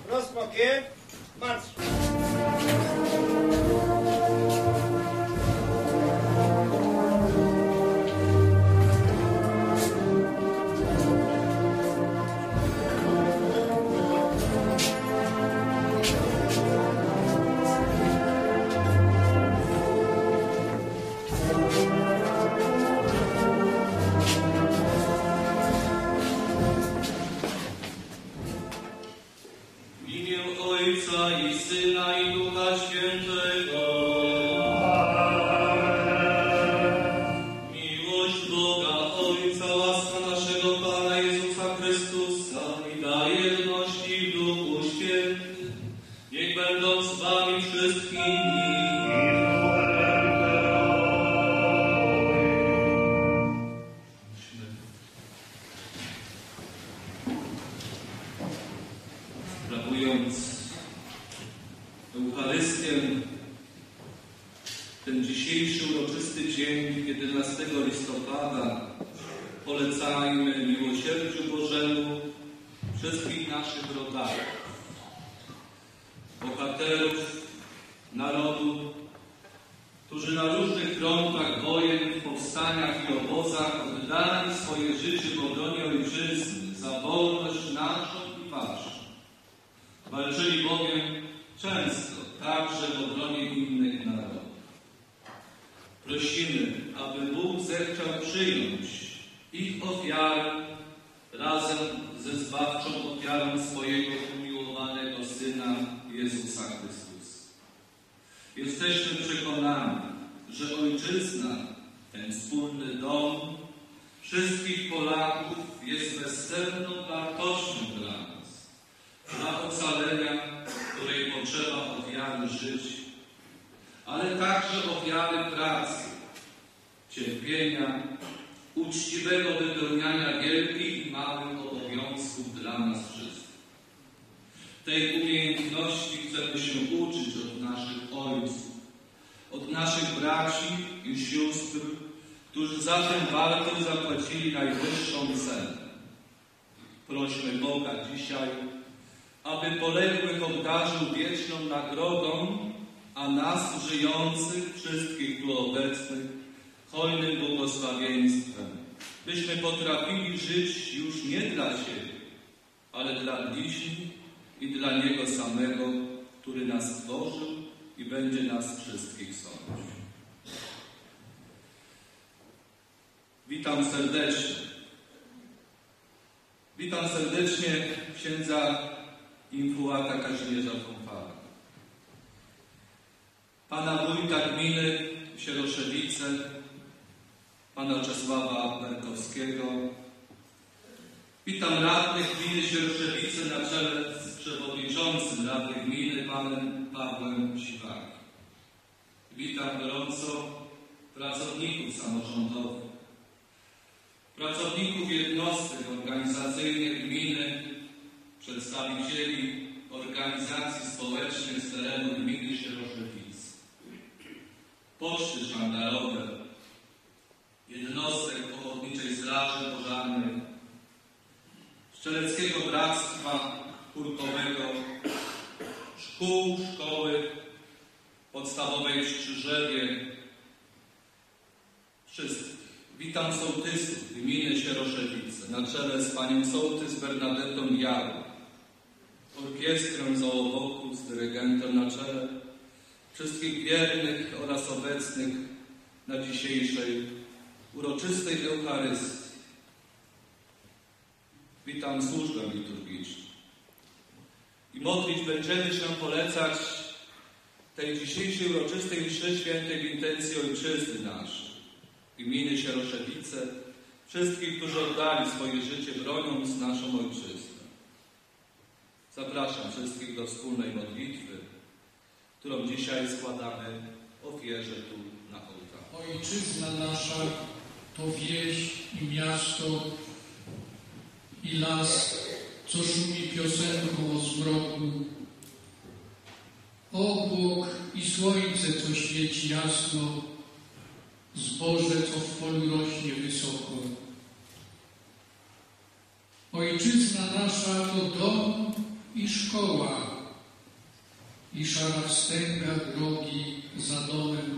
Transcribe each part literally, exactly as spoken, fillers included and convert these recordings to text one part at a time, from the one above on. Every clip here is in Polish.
Rozkrokiem, marsz! Ten dzisiejszy uroczysty dzień, jedenastego listopada, polecajmy miłosierdziu Bożemu wszystkich naszych rodaków, bohaterów narodu, którzy na różnych frontach wojen, powstaniach i obozach oddali swoje życie w obronie ojczyzny za wolność naszą i waszą. Walczyli bowiem często także w obronie innych narodów. Prosimy, aby Bóg zechciał przyjąć ich ofiary razem ze zbawczą ofiarą swojego umiłowanego Syna Jezusa Chrystusa. Jesteśmy przekonani, że Ojczyzna, ten wspólny dom wszystkich Polaków jest bezcenną wartością dla nas, dla ocalenia, której potrzeba ofiary życia, ale także ofiary pracy, cierpienia, uczciwego wypełniania wielkich i małych obowiązków dla nas wszystkich. Tej umiejętności chcemy się uczyć od naszych ojców, od naszych braci i sióstr, którzy za tę walkę zapłacili najwyższą cenę. Prośmy Boga dzisiaj, aby poległych obdarzył wieczną nagrodą, a nas żyjących, wszystkich tu obecnych, hojnym błogosławieństwem, byśmy potrafili żyć już nie dla siebie, ale dla bliźnich i dla Niego samego, który nas stworzył i będzie nas wszystkich sądził. Witam serdecznie. Witam serdecznie księdza infułata Kazimierza Fonfara, pana wójta gminy Sieroszewice, pana Czesława Berkowskiego. Witam radnych gminy Sieroszewice na czele z przewodniczącym Rady Gminy panem Pawłem Siwakiem. Witam gorąco pracowników samorządowych, pracowników jednostek organizacyjnych gminy, przedstawicieli organizacji społecznych z terenu gminy Sieroszewice, poczty sztandarowe, jednostek Ochotniczej Straży Pożarnej, Strzeleckiego Bractwa Kurkowego, szkół, szkoły podstawowej w Strzyżewie, wszystkich. Witam sołtysów gminy Sieroszewice na czele z panią sołtys Bernadetą Jarą, orkiestrą z Ołowoku z dyrygentem na czele, wszystkich wiernych oraz obecnych na dzisiejszej uroczystej Eucharystii. Witam służbę liturgiczną. I modlić będziemy się polecać tej dzisiejszej uroczystej mszy świętej w intencji ojczyzny naszej, gminy Sieroszewice, wszystkich, którzy oddali swoje życie broniąc naszą ojczyznę. Zapraszam wszystkich do wspólnej modlitwy, którą dzisiaj składamy ofierze tu na ołtarzu. Ojczyzna nasza to wieś i miasto i las, co szumi piosenką o zmroku, obłok i słońce, co świeci jasno, zboże, co w polu rośnie wysoko. Ojczyzna nasza to dom, i szkoła, i szara wstęga drogi za domem.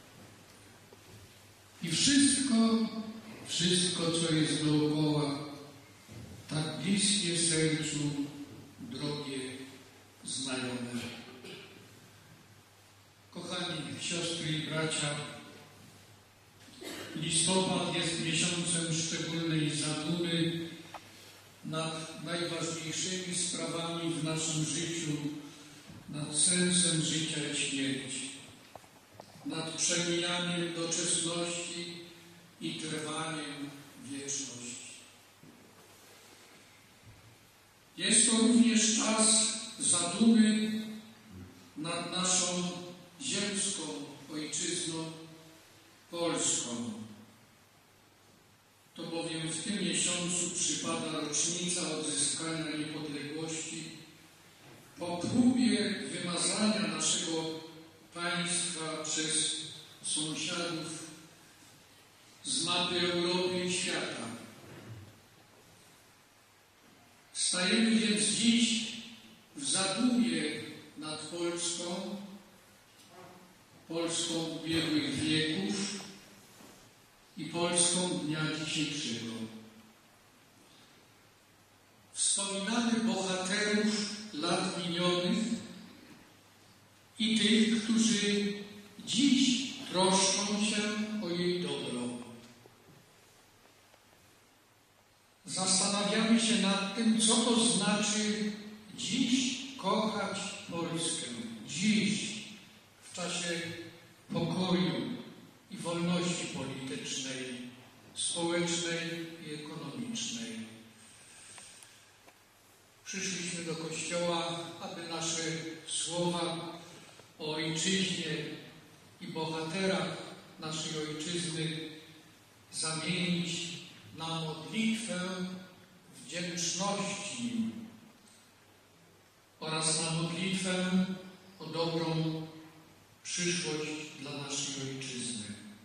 I wszystko, wszystko, co jest dookoła, tak bliskie sercu, drogie, znajome. Kochani siostry i bracia, listopad jest miesiącem szczególnej zadumy nad najważniejszymi sprawami w naszym życiu, nad sensem życia i śmierci, nad przemijaniem doczesności i trwaniem wieczności. Jest to również czas zadumy nad naszą ziemską ojczyzną, Polską. To bowiem w tym miesiącu przypada rocznica odzyskania niepodległości po próbie wymazania naszego państwa przez sąsiadów z mapy Europy i świata. Stajemy więc dziś w zadumie nad Polską, Polską ubiegłych wieków i Polską dnia dzisiejszego. Wspominamy bohaterów lat minionych i tych, którzy dziś troszczą się o jej dobro. Zastanawiamy się nad tym, co to znaczy dziś kochać Polskę. Dziś, w czasie pokoju i wolności politycznej, społecznej i ekonomicznej. Przyszliśmy do Kościoła, aby nasze słowa o ojczyźnie i bohaterach naszej ojczyzny zamienić na modlitwę wdzięczności oraz na modlitwę o dobrą przyszłość dla naszej ojczyzny.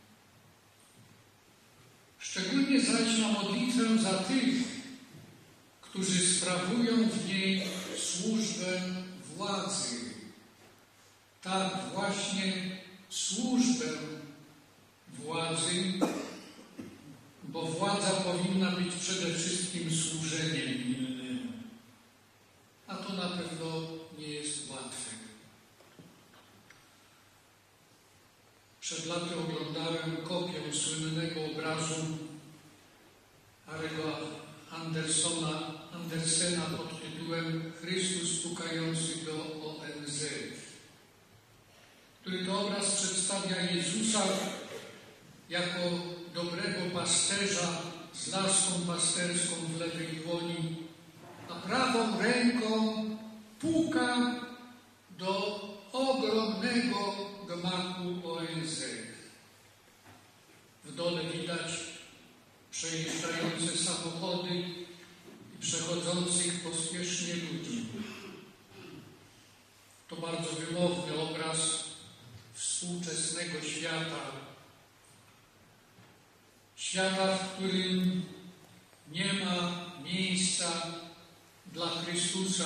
Szczególnie zaś na modlitwę za tych, którzy sprawują w niej służbę władzy. Tak, właśnie służbę władzy, bo władza powinna być przede wszystkim służeniem innym. A to na pewno nie jest łatwe. Przed laty oglądałem kopię słynnego obrazu Harry'ego Andersona, Andersena pod tytułem Chrystus pukający do O N Z, który to obraz przedstawia Jezusa jako dobrego pasterza z laską pasterską w lewej dłoni, a prawą ręką puka do ogromnego gmachu O N Z. W dole widać przejeżdżające samochody i przechodzących pospiesznie ludzi. To bardzo wymowny obraz współczesnego świata. Świata, w którym nie ma miejsca dla Chrystusa,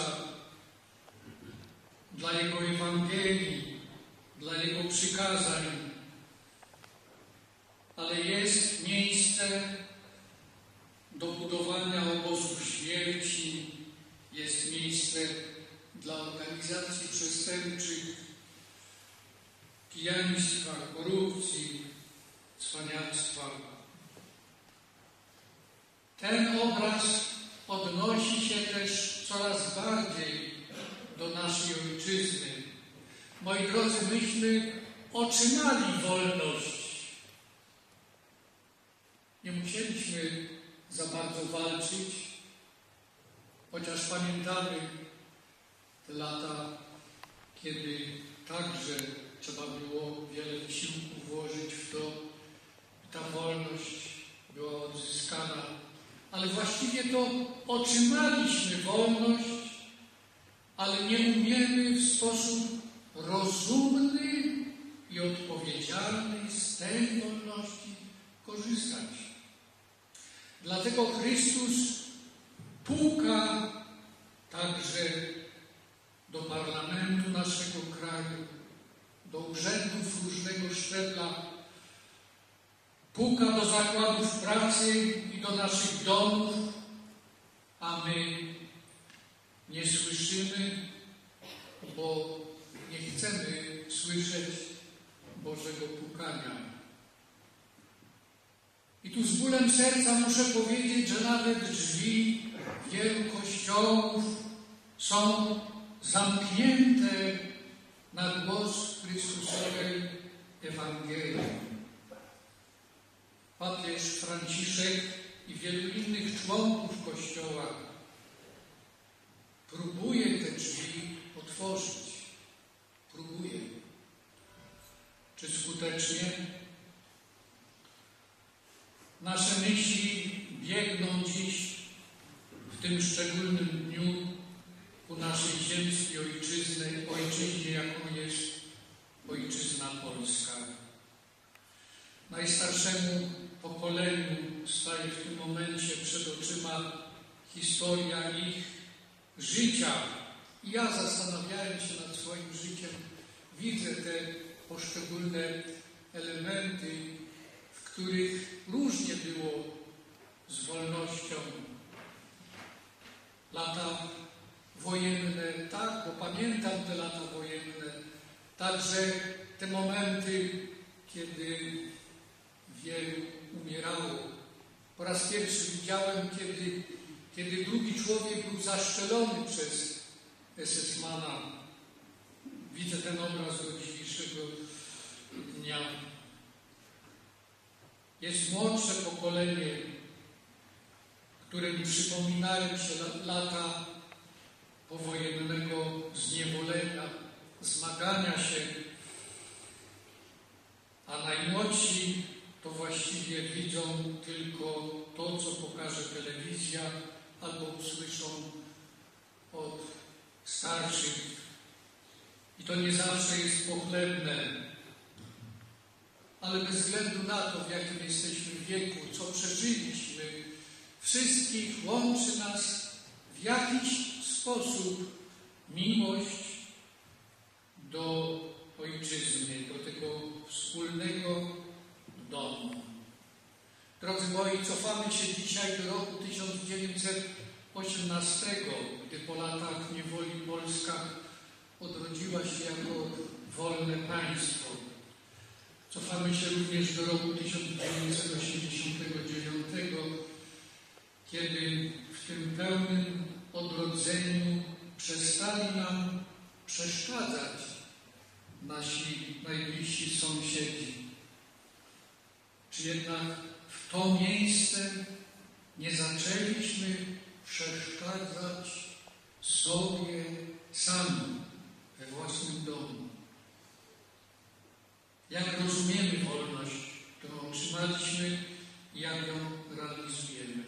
dla Jego Ewangelii, dla Jego przykazań, ale jest miejsce do budowania obozów śmierci, jest miejsce dla organizacji przestępczych, pijaństwa, korupcji, cwaniactwa. Ten obraz odnosi się też coraz bardziej do naszej ojczyzny. Moi drodzy, myśmy otrzymali wolność. Nie musieliśmy za bardzo walczyć, chociaż pamiętamy te lata, kiedy także trzeba było wiele wysiłku włożyć w to, by ta wolność była odzyskana. Ale właściwie to otrzymaliśmy wolność, ale nie umiemy w sposób rozumny i odpowiedzialny z tej wolności korzystać. Dlatego Chrystus puka także do parlamentu naszego kraju, do urzędów różnego szczebla, puka do zakładów pracy i do naszych domów, a my nie słyszymy, bo nie chcemy słyszeć Bożego pukania. I tu z bólem serca muszę powiedzieć, że nawet drzwi wielu kościołów są zamknięte na głos Chrystusowej Ewangelii. Papież Franciszek i wielu innych członków Kościoła próbuje te drzwi otworzyć. Próbuje. Czy skutecznie? Nasze myśli biegną dziś w tym szczególnym dniu ku naszej ziemskiej ojczyzny, ojczyźnie, jaką jest ojczyzna Polska. Najstarszemu pokoleniu staje w tym momencie przed oczyma historia ich życia. I ja, zastanawiając się nad swoim życiem, widzę te poszczególne elementy, w których różnie było z wolnością. Lata wojenne, tak, bo pamiętam te lata wojenne, także te momenty, kiedy wielu umierało. Po raz pierwszy widziałem, kiedy, kiedy drugi człowiek był zaszczelony przez esesmana. Widzę ten obraz do dzisiejszego dnia. Jest młodsze pokolenie, którym przypominają się lata powojennego zniewolenia, zmagania się, a najmłodsi to właściwie widzą tylko to, co pokaże telewizja albo usłyszą od starszych. I to nie zawsze jest pochlebne, ale bez względu na to, w jakim jesteśmy wieku, co przeżyliśmy, wszystkich łączy nas w jakiś sposób miłość do ojczyzny, do tego wspólnego domu. Drodzy moi, cofamy się dzisiaj do roku tysiąc dziewięćset osiemnastego, gdy po latach niewoli Polska odrodziła się jako wolne państwo. Cofamy się również do roku tysiąc dziewięćset osiemdziesiątego dziewiątego, kiedy w tym pełnym odrodzeniu przestali nam przeszkadzać nasi najbliżsi sąsiedzi. Czy jednak w to miejsce nie zaczęliśmy przeszkadzać sobie sami we własnym domu? Jak rozumiemy wolność, którą otrzymaliśmy i jak ją realizujemy?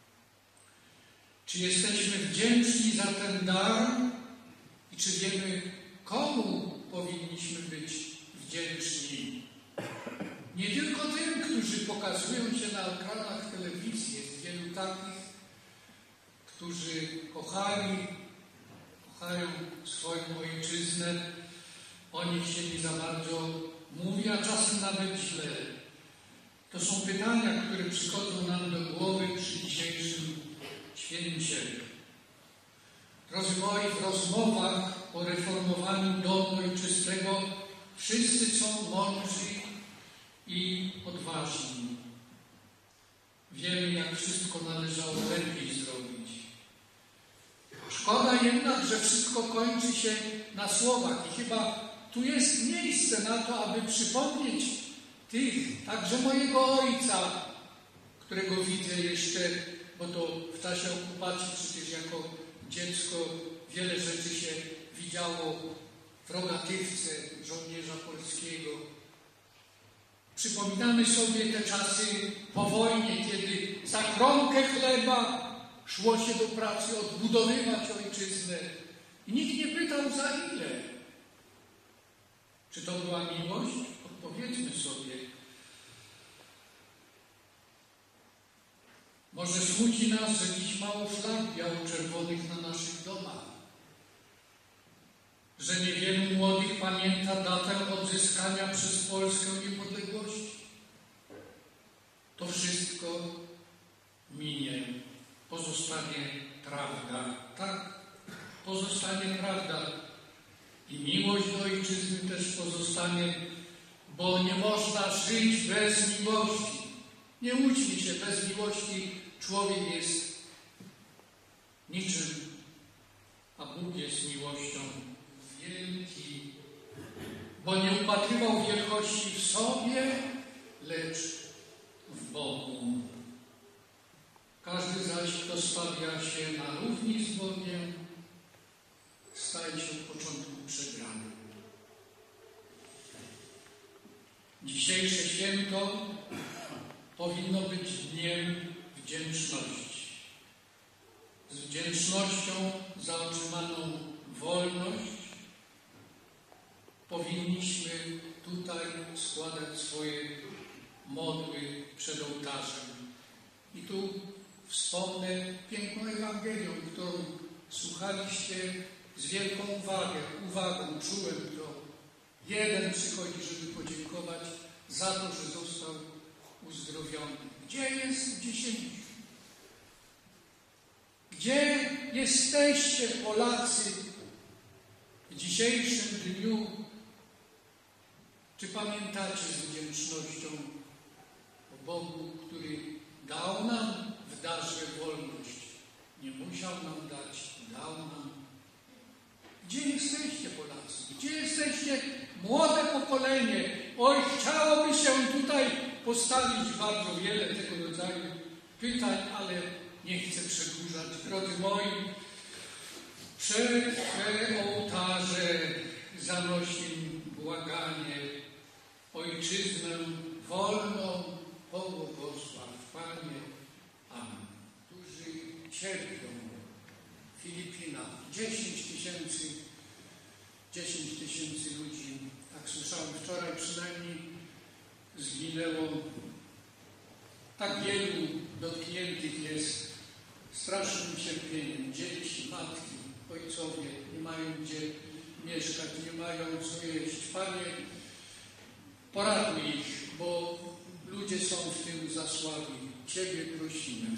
Czy jesteśmy wdzięczni za ten dar i czy wiemy, komu powinniśmy być wdzięczni? Nie tylko tym, którzy pokazują się na ekranach telewizji. Jest wielu takich, którzy kochali, kochają swoją ojczyznę. O nich się nie za bardzo mówi, a czasem nawet źle. To są pytania, które przychodzą nam do głowy przy dzisiejszym święcie. Drodzy moi, w rozmowach o reformowaniu domu ojczystego wszyscy są mądrzy i odważni. Wiemy, jak wszystko należało lepiej zrobić. Szkoda jednak, że wszystko kończy się na słowach i chyba tu jest miejsce na to, aby przypomnieć tych, także mojego ojca, którego widzę jeszcze, bo to w czasie okupacji przecież jako dziecko wiele rzeczy się widziało w rogatywce żołnierza polskiego. Przypominamy sobie te czasy po wojnie, kiedy za kromkę chleba szło się do pracy odbudowywać ojczyznę. I nikt nie pytał, za ile. Czy to była miłość? Odpowiedzmy sobie. Może smuci nas, że dziś mało flag biało-czerwonych na naszych domach. że niewielu młodych pamięta datę odzyskania przez Polskę niepodległości. To wszystko minie, pozostanie prawda. Tak, pozostanie prawda. I miłość do ojczyzny też pozostanie, bo nie można żyć bez miłości. Nie łudźmy się, bez miłości człowiek jest niczym, a Bóg jest miłością wielki, bo nie upatrywał wielkości w sobie, lecz w Bogu. Każdy zaś, kto stawia się na równi z Bogiem, staje się od początku przegrany. Dzisiejsze święto powinno być dniem wdzięczności. Z wdzięcznością za otrzymaną wolność powinniśmy tutaj składać swoje modły przed ołtarzem. I tu wspomnę piękną Ewangelię, którą słuchaliście z wielką uwagę, uwagą, czułem to. Jeden przychodzi, żeby podziękować za to, że został uzdrowiony. Gdzie jest dziesięciu? Gdzie jesteście, Polacy, w dzisiejszym dniu? Czy pamiętacie z wdzięcznością o Bogu, który dał nam w darze wolność? Nie musiał nam dać, dał nam. Gdzie jesteście, Polacy? Gdzie jesteście, młode pokolenie? Oj, chciałoby się tutaj postawić bardzo wiele tego rodzaju pytań, ale nie chcę przedłużać. Drodzy moi, przed te ołtarze zanosimy błaganie: Ojczyznę wolną pobłogosław, Panie. Amen. Którzy cierpią w Filipinach. Dziesięć tysięcy, dziesięć tysięcy ludzi, tak słyszałem wczoraj przynajmniej, zginęło. Tak wielu dotkniętych jest strasznym cierpieniem. Dzieci, matki, ojcowie nie mają gdzie mieszkać, nie mają co jeść. Panie, poratuj ich, bo ludzie są w tym za słabi. Ciebie prosimy.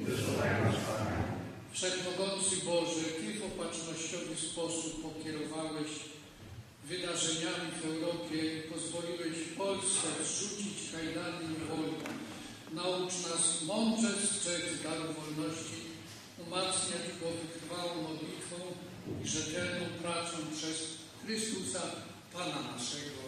Wszechmogący Boże, Ty w opatrznościowy sposób pokierowałeś wydarzeniami w Europie, pozwoliłeś Polsce zrzucić kajdany niewoli. Naucz nas mądrze strzec daru wolności, umacniać go wytrwałą modlitwą i rzetelną pracą przez Chrystusa, Pana naszego.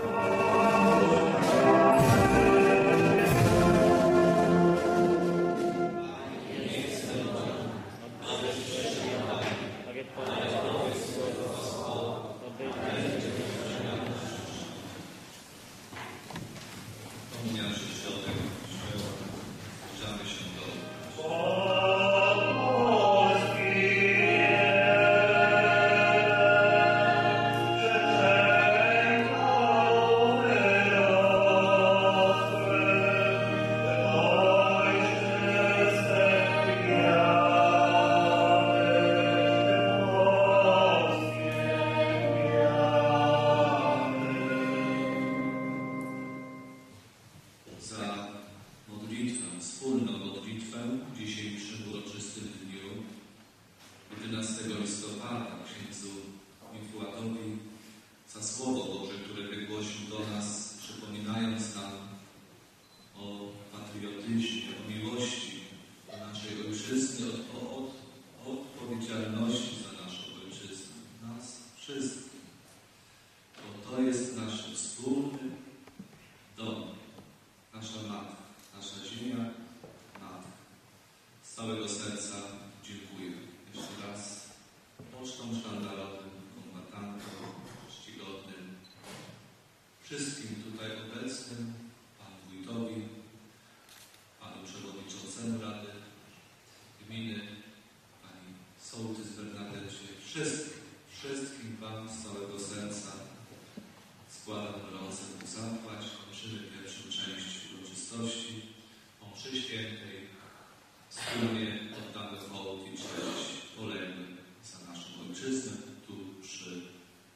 Wszystkim tutaj obecnym, Panu Wójtowi, Panu Przewodniczącemu Rady Gminy, Pani Sołtys Bernadecie, wszystkim, wszystkim Wam z całego serca składam gorące ku zapłać. Kończymy pierwszą część uroczystości o mszy świętej. Wspólnie oddamy hołd i cześć poległym za naszą ojczyznę tu przy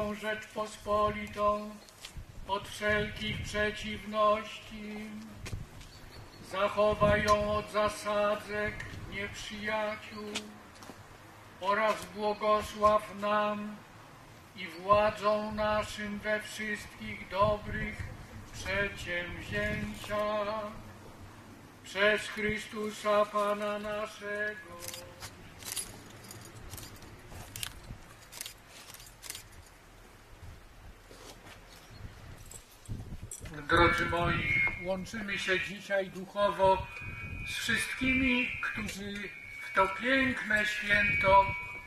naszą Rzeczpospolitą od wszelkich przeciwności. Zachowaj ją od zasadzek nieprzyjaciół oraz błogosław nam i władzom naszym we wszystkich dobrych przedsięwzięciach. Przez Chrystusa Pana naszego. Drodzy moi, łączymy się dzisiaj duchowo z wszystkimi, którzy w to piękne święto,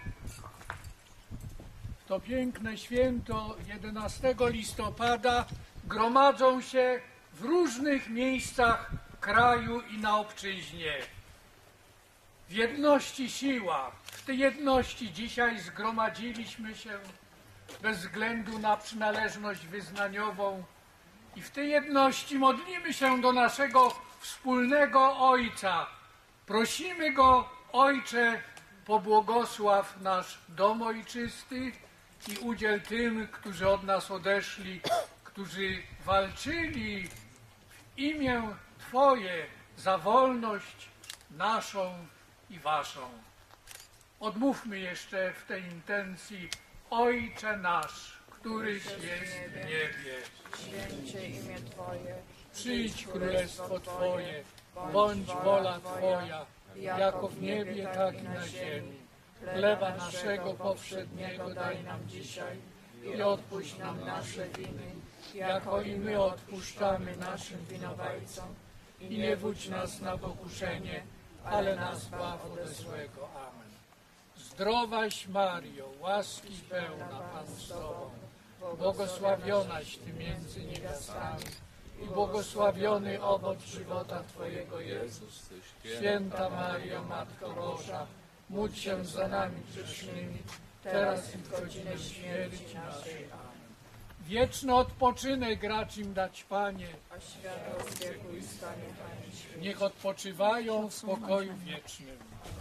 w to piękne święto jedenastego listopada gromadzą się w różnych miejscach kraju i na obczyźnie. W jedności siła, w tej jedności dzisiaj zgromadziliśmy się bez względu na przynależność wyznaniową i w tej jedności modlimy się do naszego wspólnego Ojca. Prosimy Go, Ojcze, pobłogosław nasz dom ojczysty i udziel tym, którzy od nas odeszli, którzy walczyli w imię Twoje za wolność naszą i Waszą. Odmówmy jeszcze w tej intencji: Ojcze nasz, któryś jest w niebie, Święcie imię Twoje, przyjdź królestwo Twoje, bądź wola Twoja, jako w niebie, tak i na ziemi. Chleba naszego powszedniego daj nam dzisiaj i odpuść nam nasze winy, jako i my odpuszczamy naszym winowajcom. I nie wódź nas na pokuszenie, ale nas zbaw ode złego. Amen. Zdrowaś Mario, łaski pełna, Pan z Tobą, błogosławionaś Ty między niewiastami i błogosławiony owoc żywota Twojego, Jezus. Święta Mario, Matko Boża, módl się za nami grzesznymi, teraz i w godzinę śmierci naszej. Amen. Wieczny odpoczynek racz im dać, Panie. A światło zbiegł i stanie Panie święty. Niech odpoczywają w spokoju wiecznym.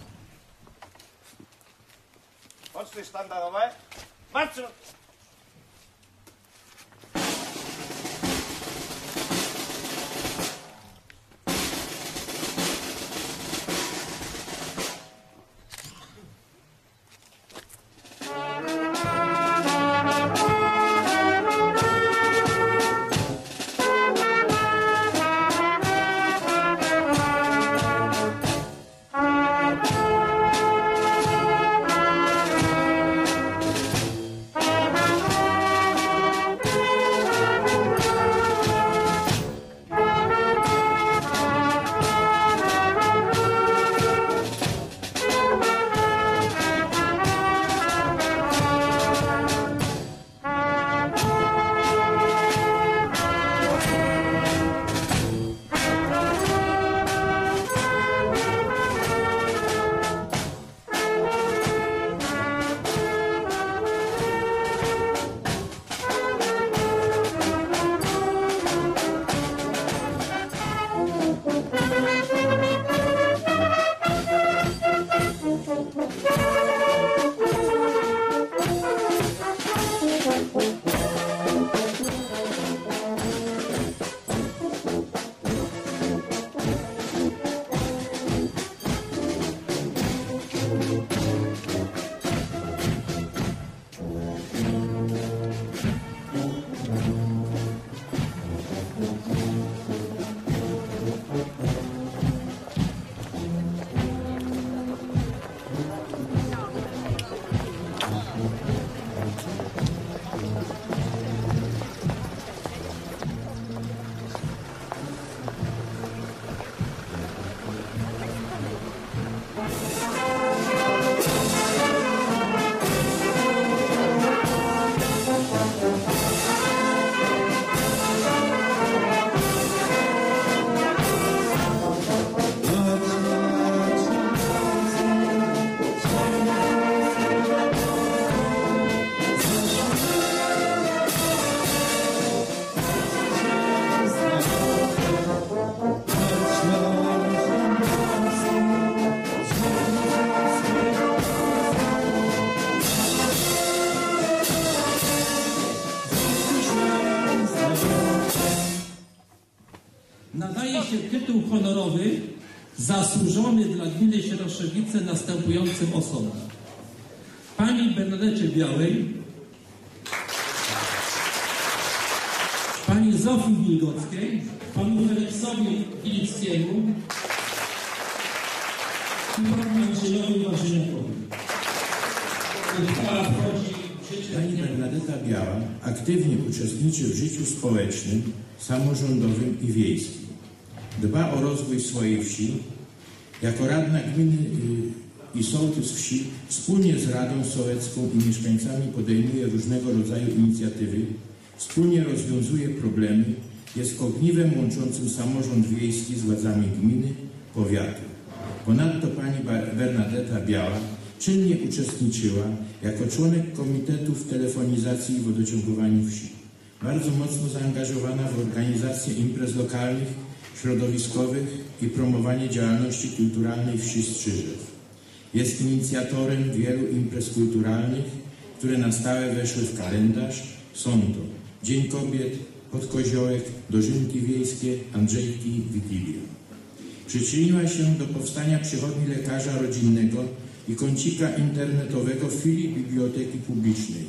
Poczty sztandarowe. Marsz! zasłużony dla gminy Sieroszewice następującym osobom: pani Bernadecie Białej, pani Zofii Wilgockiej, panu Feliksowi Filipskiemu i panu Andrzejowi Marzyniakowi. Uchwała wchodzi w życie. Pani Bernadeta Biała aktywnie uczestniczy w życiu społecznym, samorządowym i wiejskim. Dba o rozwój swojej wsi. Jako radna gminy i sołtys wsi wspólnie z Radą Sołecką i mieszkańcami podejmuje różnego rodzaju inicjatywy, wspólnie rozwiązuje problemy, jest ogniwem łączącym samorząd wiejski z władzami gminy, powiatu. Ponadto pani Bernadeta Biała czynnie uczestniczyła jako członek Komitetu w Telefonizacji i Wodociągowaniu Wsi. Bardzo mocno zaangażowana w organizację imprez lokalnych, środowiskowych i promowanie działalności kulturalnej wsi Strzyżew. Jest inicjatorem wielu imprez kulturalnych, które na stałe weszły w kalendarz. Są to Dzień Kobiet, Podkoziołek, Dożynki Wiejskie, Andrzejki, Wigilia. Przyczyniła się do powstania przychodni lekarza rodzinnego i kącika internetowego filii Biblioteki Publicznej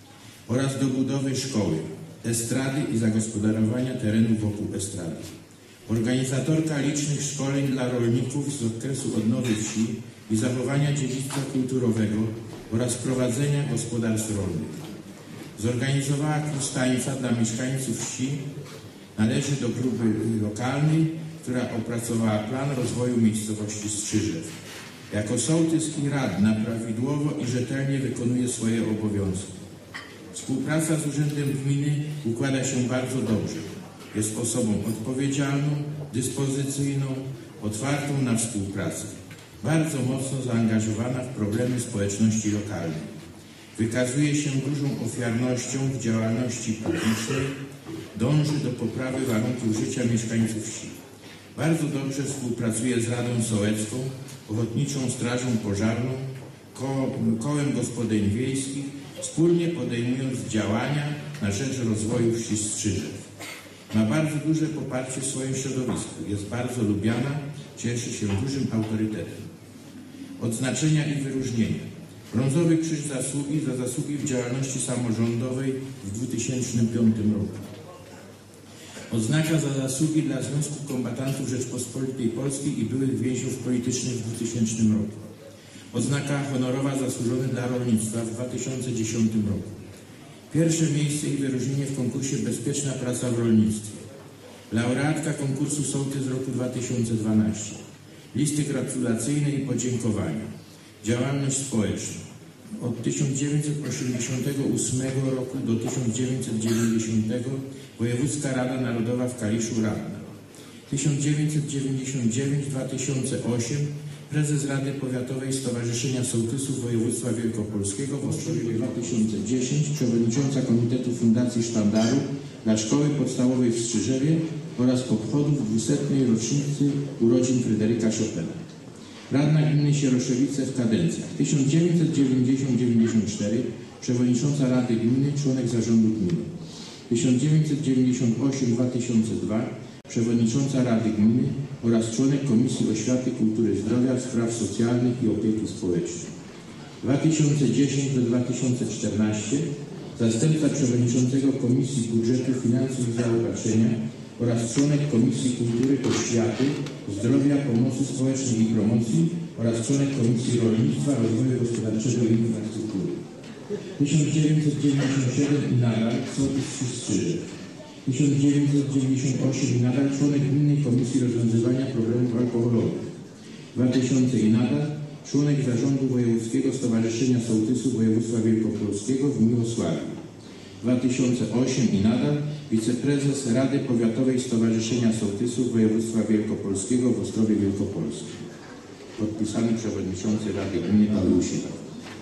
oraz do budowy szkoły, estrady i zagospodarowania terenu wokół estrady. Organizatorka licznych szkoleń dla rolników z okresu odnowy wsi i zachowania dziedzictwa kulturowego oraz prowadzenia gospodarstw rolnych. Zorganizowała kurs tańca dla mieszkańców wsi, należy do grupy lokalnej, która opracowała plan rozwoju miejscowości Strzyżew. Jako sołtys i radna prawidłowo i rzetelnie wykonuje swoje obowiązki. Współpraca z Urzędem Gminy układa się bardzo dobrze. Jest osobą odpowiedzialną, dyspozycyjną, otwartą na współpracę. Bardzo mocno zaangażowana w problemy społeczności lokalnej. Wykazuje się dużą ofiarnością w działalności publicznej, dąży do poprawy warunków życia mieszkańców wsi. Bardzo dobrze współpracuje z Radą Sołecką, Ochotniczą Strażą Pożarną, ko Kołem Gospodyń Wiejskich, wspólnie podejmując działania na rzecz rozwoju wsi Strzyżew. Ma bardzo duże poparcie w swoim środowisku, jest bardzo lubiana, cieszy się dużym autorytetem. Odznaczenia i wyróżnienia. Brązowy Krzyż Zasługi za zasługi w działalności samorządowej w dwa tysiące piątym roku. Odznaka za zasługi dla Związku Kombatantów Rzeczpospolitej Polskiej i byłych więźniów politycznych w dwa tysiące roku. Odznaka honorowa zasłużony dla rolnictwa w dwa tysiące dziesiątym roku. Pierwsze miejsce i wyróżnienie w konkursie Bezpieczna Praca w Rolnictwie. Laureatka konkursu Sołtys z roku dwa tysiące dwunastego. Listy gratulacyjne i podziękowania. Działalność społeczna. Od tysiąc dziewięćset osiemdziesiątego ósmego roku do tysiąc dziewięćset dziewięćdziesiątego Wojewódzka Rada Narodowa w Kaliszu radna. tysiąc dziewięćset dziewięćdziesiąt dziewięć do dwa tysiące ósmego prezes Rady Powiatowej Stowarzyszenia Sołtysów Województwa Wielkopolskiego w Ostrowie dwa tysiące dziesiątego, przewodnicząca Komitetu Fundacji Sztandaru dla Szkoły Podstawowej w Strzyżewie oraz obchodów dwusetnej rocznicy urodzin Fryderyka Chopina. Radna Gminy Sieroszewice w kadencjach tysiąc dziewięćset dziewięćdziesiąt do dziewięćdziesiątego czwartego, przewodnicząca Rady Gminy, członek zarządu gminy. tysiąc dziewięćset dziewięćdziesiąt osiem do dwa tysiące drugiego, przewodnicząca Rady Gminy oraz członek Komisji Oświaty, Kultury, Zdrowia, Spraw Socjalnych i Opieki Społecznej. dwa tysiące dziesiąty do dwa tysiące czternastego, zastępca przewodniczącego Komisji Budżetu, Finansów i Zaopatrzenia oraz członek Komisji Kultury, Oświaty, Zdrowia, Pomocy Społecznej i Promocji oraz członek Komisji Rolnictwa, Rozwoju Gospodarczego i Infrastruktury. tysiąc dziewięćset dziewięćdziesiąt siedem i nadal sołtys wsi Strzyżew. tysiąc dziewięćset dziewięćdziesiąt osiem i nadal członek Gminnej Komisji Rozwiązywania Problemów Alkoholowych. dwa tysiące i nadal członek Zarządu Wojewódzkiego Stowarzyszenia Sołtysów Województwa Wielkopolskiego w Miłosławiu. dwa tysiące ósmy i nadal wiceprezes Rady Powiatowej Stowarzyszenia Sołtysów Województwa Wielkopolskiego w Ostrowie Wielkopolskim. Podpisany przewodniczący Rady Gminy Paweł Usina.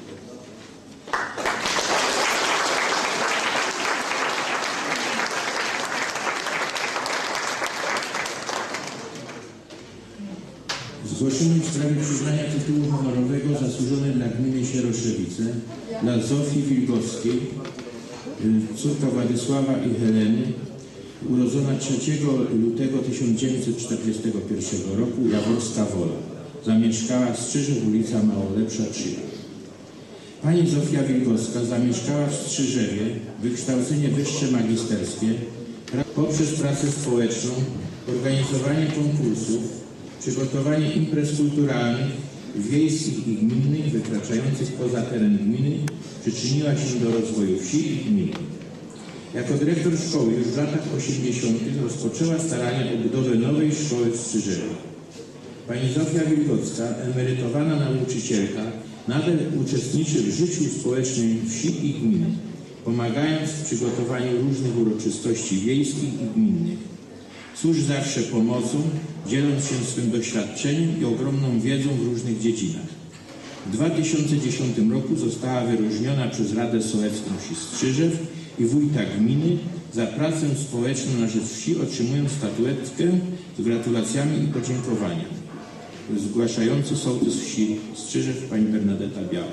Zgłoszenie w sprawie przyznania tytułu honorowego zasłużony dla gminy Sieroszewice dla Zofii Wilgockiej, córka Władysława i Heleny, urodzona trzeciego lutego tysiąc dziewięćset czterdziestego pierwszego roku, Jaworska Wola. Zamieszkała w Strzyżew, ulica Małolepsza trzy. Pani Zofia Wilgocka zamieszkała w Strzyżewie, wykształcenie wyższe magisterskie, poprzez pracę społeczną, organizowanie konkursów, przygotowanie imprez kulturalnych, wiejskich i gminnych wykraczających poza teren gminy, przyczyniła się do rozwoju wsi i gminy. Jako dyrektor szkoły już w latach osiemdziesiątych rozpoczęła starania o budowę nowej szkoły w Strzyżewie. Pani Zofia Wilgocka, emerytowana nauczycielka, nadal uczestniczy w życiu społecznym wsi i gminy, pomagając w przygotowaniu różnych uroczystości wiejskich i gminnych. Służy zawsze pomocą, dzieląc się swym doświadczeniem i ogromną wiedzą w różnych dziedzinach. W dwa tysiące dziesiątym roku została wyróżniona przez Radę Sołecką Wsi Strzyżew i wójta gminy za pracę społeczną na rzecz wsi, otrzymując statuetkę z gratulacjami i podziękowaniami. Zgłaszający sołtys wsi Strzyżew, pani Bernadeta Biała.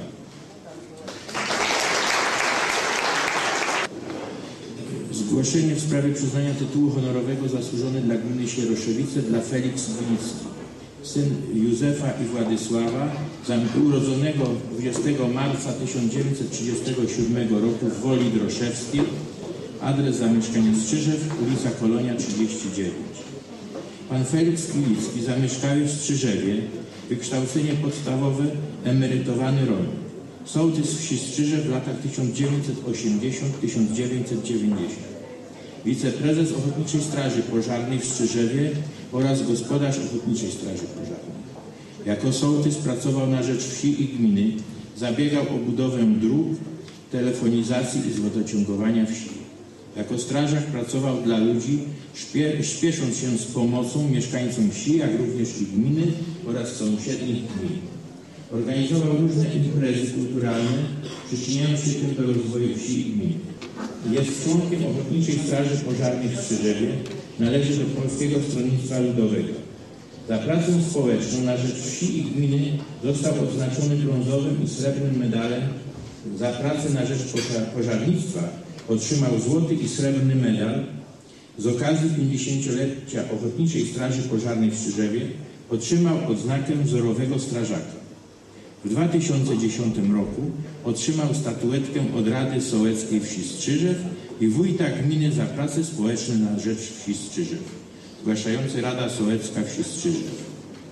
Zgłoszenie w sprawie przyznania tytułu honorowego zasłużony dla gminy Sieroszewice dla Felix Gwilicki, syn Józefa i Władysława, urodzonego dwudziestego marca tysiąc dziewięćset trzydziestego siódmego roku w Woli Droszewskiej, adres zamieszkania Strzyżew, ulica Kolonia trzydzieści dziewięć. Pan Felix Gwilicki, zamieszkały w Strzyżewie, wykształcenie podstawowe, emerytowany rolnik. Sołtys wsi Strzyżew w latach tysiąc dziewięćset osiemdziesiątym do tysiąc dziewięćset dziewięćdziesiątego. Wiceprezes Ochotniczej Straży Pożarnej w Strzyżewie oraz gospodarz Ochotniczej Straży Pożarnej. Jako sołtys pracował na rzecz wsi i gminy, zabiegał o budowę dróg, telefonizacji i wodociągowania wsi. Jako strażak pracował dla ludzi, śpie, śpiesząc się z pomocą mieszkańcom wsi, jak również i gminy oraz sąsiednich gmin. Organizował różne imprezy kulturalne, przyczyniając się tym do rozwoju wsi i gmin. Jest członkiem Ochotniczej Straży Pożarnej w Strzyżewie, należy do Polskiego Stronnictwa Ludowego. Za pracę społeczną na rzecz wsi i gminy został odznaczony brązowym i srebrnym medalem. Za pracę na rzecz pożarnictwa otrzymał złoty i srebrny medal. Z okazji pięćdziesięciolecia Ochotniczej Straży Pożarnej w Strzyżewie otrzymał odznakę wzorowego strażaka. W dwa tysiące dziesiątym roku otrzymał statuetkę od Rady Sołeckiej Wsi Strzyżew i wójta gminy za prace społeczne na rzecz wsi Strzyżew. Zgłaszający Rada Sołecka Wsi Strzyżew.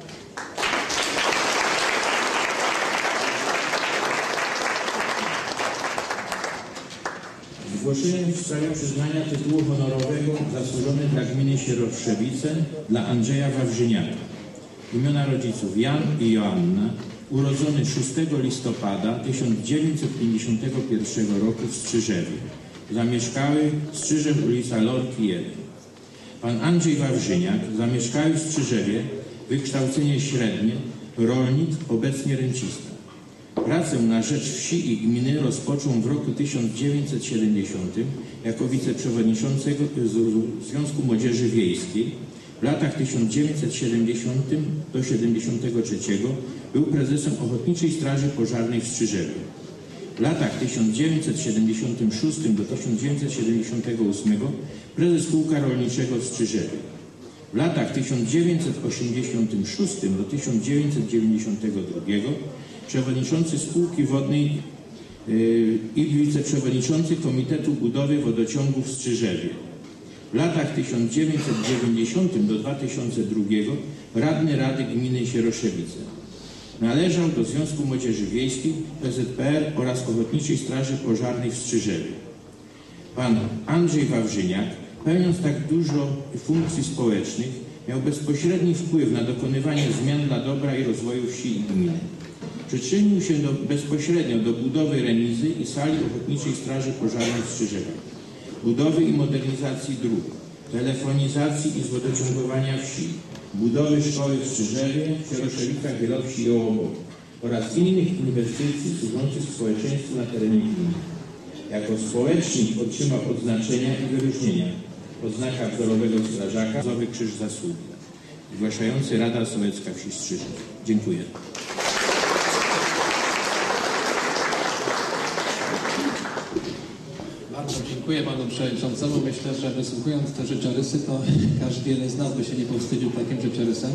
Zgłoszenie w sprawie przyznania tytułu honorowego zasłużony dla gminy Sieroszewice dla Andrzeja Wawrzyniaka. Imiona rodziców Jan i Joanna, urodzony szóstego listopada tysiąc dziewięćset pięćdziesiątego pierwszego roku w Strzyżewie. Zamieszkały Strzyżew, ulica Lorki jeden. Pan Andrzej Wawrzyniak, zamieszkały w Strzyżewie, wykształcenie średnie, rolnik, obecnie rencista. Pracę na rzecz wsi i gminy rozpoczął w roku tysiąc dziewięćset siedemdziesiątym jako wiceprzewodniczącego Związku Młodzieży Wiejskiej. W latach tysiąc dziewięćset siedemdziesiątym do tysiąc dziewięćset siedemdziesiątego trzeciego był prezesem Ochotniczej Straży Pożarnej w Strzyżewie. W latach tysiąc dziewięćset siedemdziesiątym szóstym do tysiąc dziewięćset siedemdziesiątego ósmego prezes Kółka Rolniczego w Strzyżewie. W latach tysiąc dziewięćset osiemdziesiątym szóstym do tysiąc dziewięćset dziewięćdziesiątego drugiego przewodniczący Spółki Wodnej yy, i wiceprzewodniczący Komitetu Budowy Wodociągu w Strzyżewie. W latach tysiąc dziewięćset dziewięćdziesiątym do dwa tysiące drugiego radny Rady Gminy Sieroszewice. Należał do Związku Młodzieży Wiejskiej, P Z P R oraz Ochotniczej Straży Pożarnej w Strzyżewie. Pan Andrzej Wawrzyniak, pełniąc tak dużo funkcji społecznych, miał bezpośredni wpływ na dokonywanie zmian dla dobra i rozwoju wsi i gminy. Przyczynił się do, bezpośrednio do budowy remizy i sali Ochotniczej Straży Pożarnej w Strzyżewie, budowy i modernizacji dróg, telefonizacji i wodociągowania wsi, budowy szkoły w Strzyżewie, w Sieroszewicach, Wielowsi i Ołowowie oraz innych inwestycji służących społeczeństwu na terenie gminy. Jako społecznik otrzymał odznaczenia i wyróżnienia. Odznaka wzorowego strażaka, Brązowy Krzyż Zasługi. Zgłaszający Rada Sołecka Wsi Strzyżew. Dziękuję. Bardzo dziękuję. Dziękuję panu przewodniczącemu. Myślę, że wysłuchując te życiorysy, to każdy z nas by się nie powstydził takim życiorysem.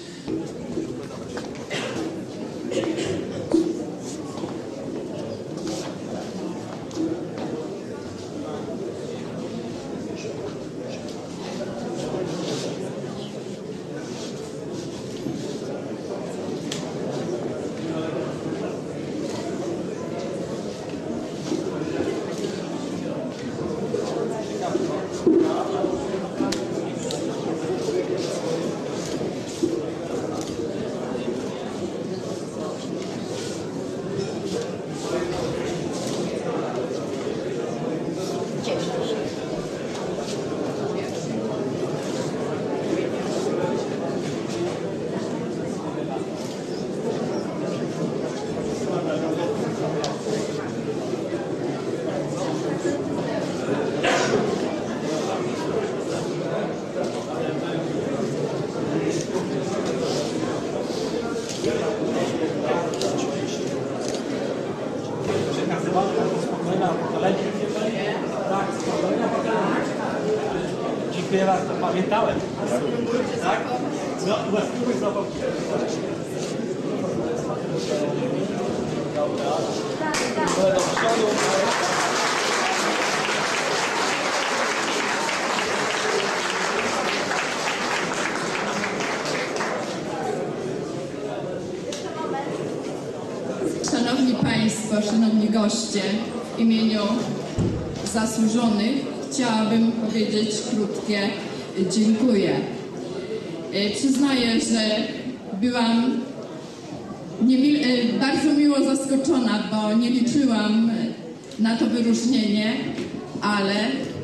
Dziękuję bardzo, pamiętałem. Tak? No, spróbuj znowu. Do przodu. Szanowni Państwo, Szanowni goście, w imieniu zasłużonych chciałabym powiedzieć krótkie dziękuję. Przyznaję, że byłam niemil, bardzo miło zaskoczona, bo nie liczyłam na to wyróżnienie, ale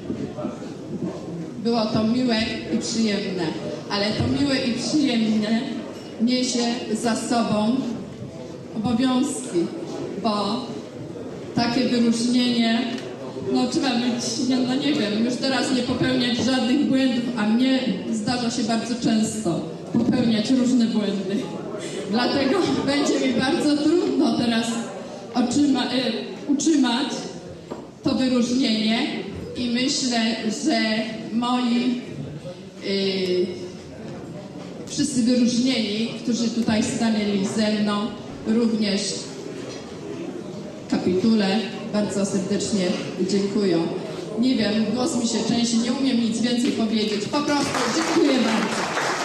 było to miłe i przyjemne. Ale to miłe i przyjemne niesie za sobą obowiązki, bo takie wyróżnienie, no trzeba być, nie, no nie wiem, już teraz nie popełniać żadnych błędów, a mnie zdarza się bardzo często popełniać różne błędy. Dlatego będzie mi bardzo trudno teraz otrzyma, y, utrzymać to wyróżnienie i myślę, że moi y, wszyscy wyróżnieni, którzy tutaj stanęli ze mną, również kapitule bardzo serdecznie dziękuję. Nie wiem, głos mi się części, nie umiem nic więcej powiedzieć. Po prostu dziękuję bardzo.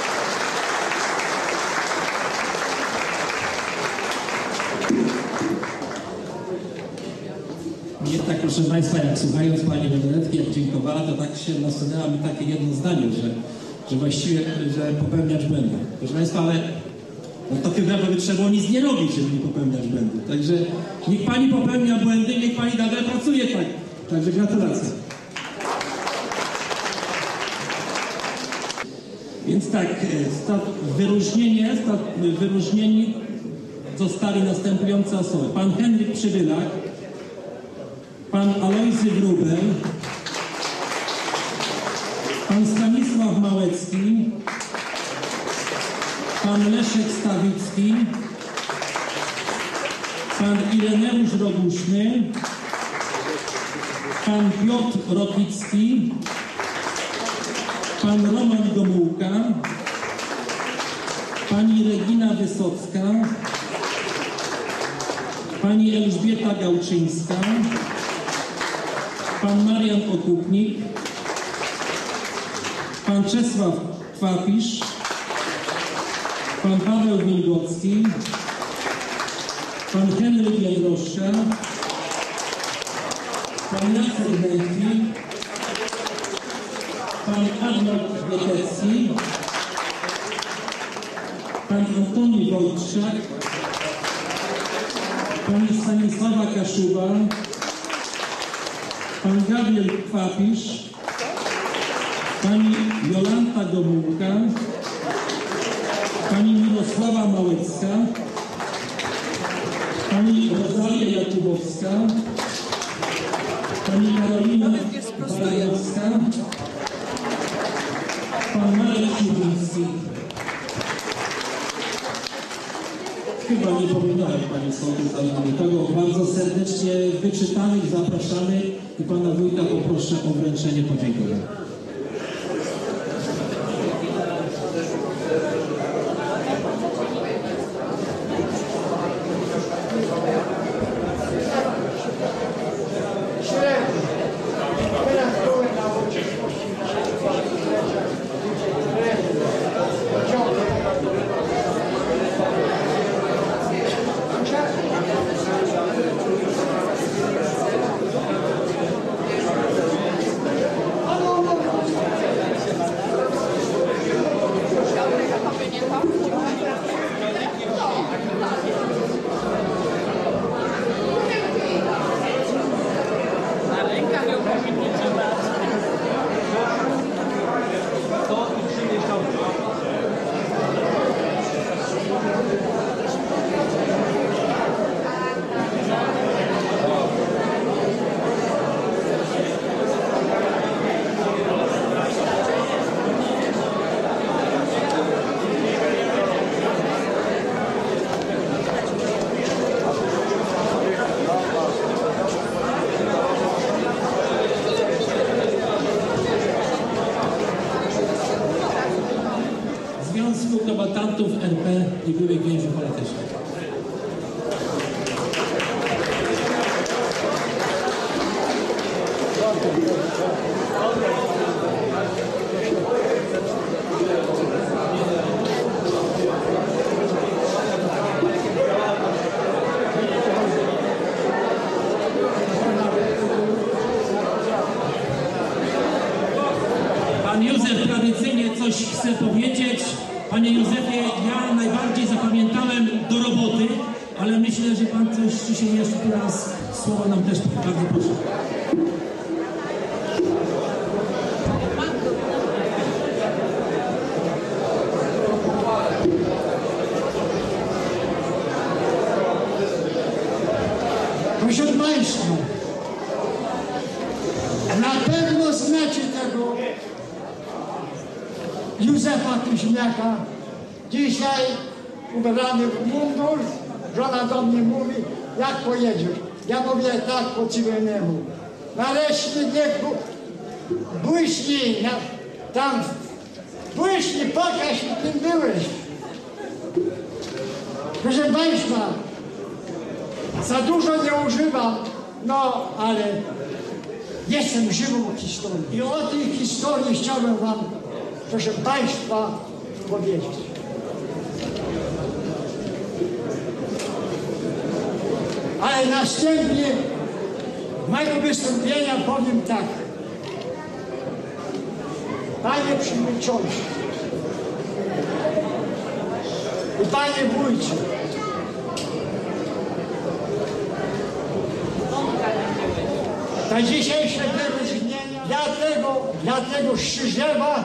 Mnie tak, proszę Państwa, jak słuchając Pani Benedetki, jak dziękowała, to tak się nasunęło mi takie jedno zdanie, że, że właściwie, że popełniać błędy. Proszę Państwa, ale no to chyba by trzeba było nic nie robić, żeby nie popełniać błędy. Także niech Pani popełnia błędy, niech Pani dalej pracuje tak. Także gratulacje. Więc tak, wyróżnienie, wyróżnieni zostali następujące osoby. Pan Henryk Przybylak, pan Alojzy Wróbel, pan Stanisław Małecki, pan Leszek Stawicki, pan Ireneusz Roguszny, pan Piotr Rokicki, pan Roman Gomułka, pani Regina Wysocka, pani Elżbieta Gałczyńska, pan Marian Okupnik, pan Czesław Kwapisz, pan Paweł Wilgocki, pan Henryk Jandroszka, pan Jacek Węgli, pan Arnold Wietecki, pan Antoni Wojtrzak, pani Stanisława Kaszuba, pan Gabriel Kwapisz, pani Jolanta Gomułka, pani Mirosława Małecka, pani Rosalia Jakubowska, pani Karolina Baranowska, pan Marek Siwiński. Chyba nie pominąłem Panie Sołtys, ale kogo bardzo serdecznie wyczytamy i zapraszamy i Pana Wójta poproszę o wręczenie podziękowań. Związku Kombatantów R P i byłych więźniów politycznych. Pan Józef tradycyjnie coś chce powiedzieć. Panie Józefie, ja najbardziej zapamiętałem do roboty, ale myślę, że Pan coś dzisiaj jeszcze teraz słowo nam też powie. Bardzo proszę. Proszę Państwa, na pewno znacie tego Józefa Kuźniaka, dzisiaj ubrany w mundur. Żona do mnie mówi, jak pojedziesz? Ja mówię tak po cywilnemu. Nareszcie niech błyśnij, na, tam błyśnij, pokaż, kim byłeś. Proszę Państwa, za dużo nie używam, no ale jestem żywą historią. I o tej historii chciałbym Wam, proszę Państwa, powiedzieć. Ale następnie mojego wystąpienia powiem tak. Panie Przewodniczący i Panie Wójcie, ta dzisiejsze wyróżnienia dla tego, dla tego Strzyżewa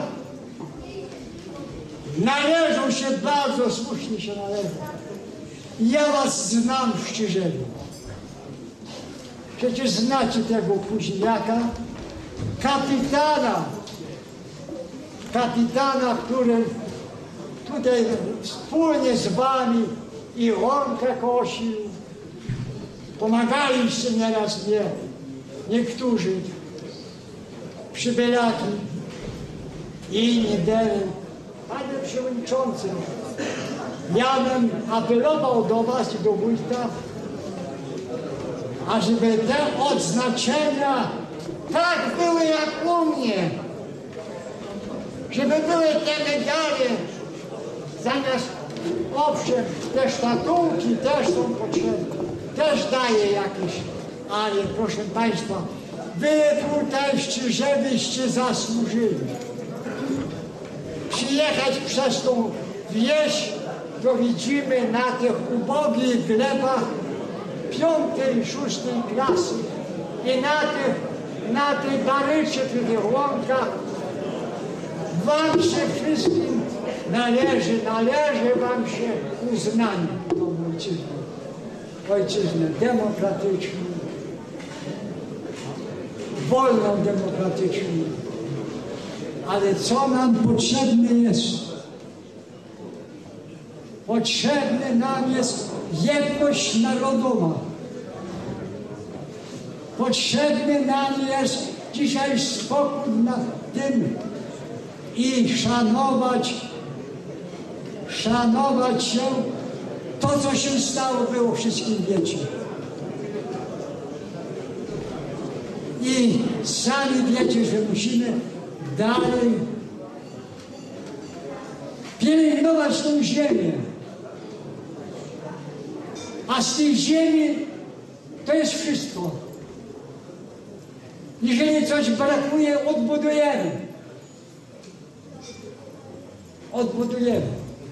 należą się, bardzo słusznie się należą. Ja was znam w Strzyżewie. Przecież znacie tego Kuźniaka, kapitana, kapitana, który tutaj wspólnie z wami i łąkę kosił. Pomagaliście nieraz mnie, niektórzy przybylaki i inni dery. Panie Przewodniczący, ja bym apelował do was i do wójta, ażeby te odznaczenia tak były jak u mnie. Żeby były te medale, zamiast, owszem, te sztatulki też są potrzebne, też daje jakieś, ale proszę Państwa, wy tutaj w Strzyżewiście zasłużyli. Przyjechać przez tą wieś, to widzimy na tych ubogich glebach piątej, szóstej klasy i na, tych, na tej baryczy, przy tych łąkach wam się wszystkim należy, należy wam się uznanie tą ojczyznę. Ojczyznę demokratyczną, wolną demokratyczną. Ale co nam potrzebne jest? Potrzebna nam jest jedność narodowa. Potrzebny nam jest dzisiaj spokój na tym i szanować, szanować się. To, co się stało, było wszystkim wiecie. I sami wiecie, że musimy dalej pielęgnować tę ziemię. A z tej ziemi to jest wszystko. Jeżeli coś brakuje, odbudujemy. Odbudujemy.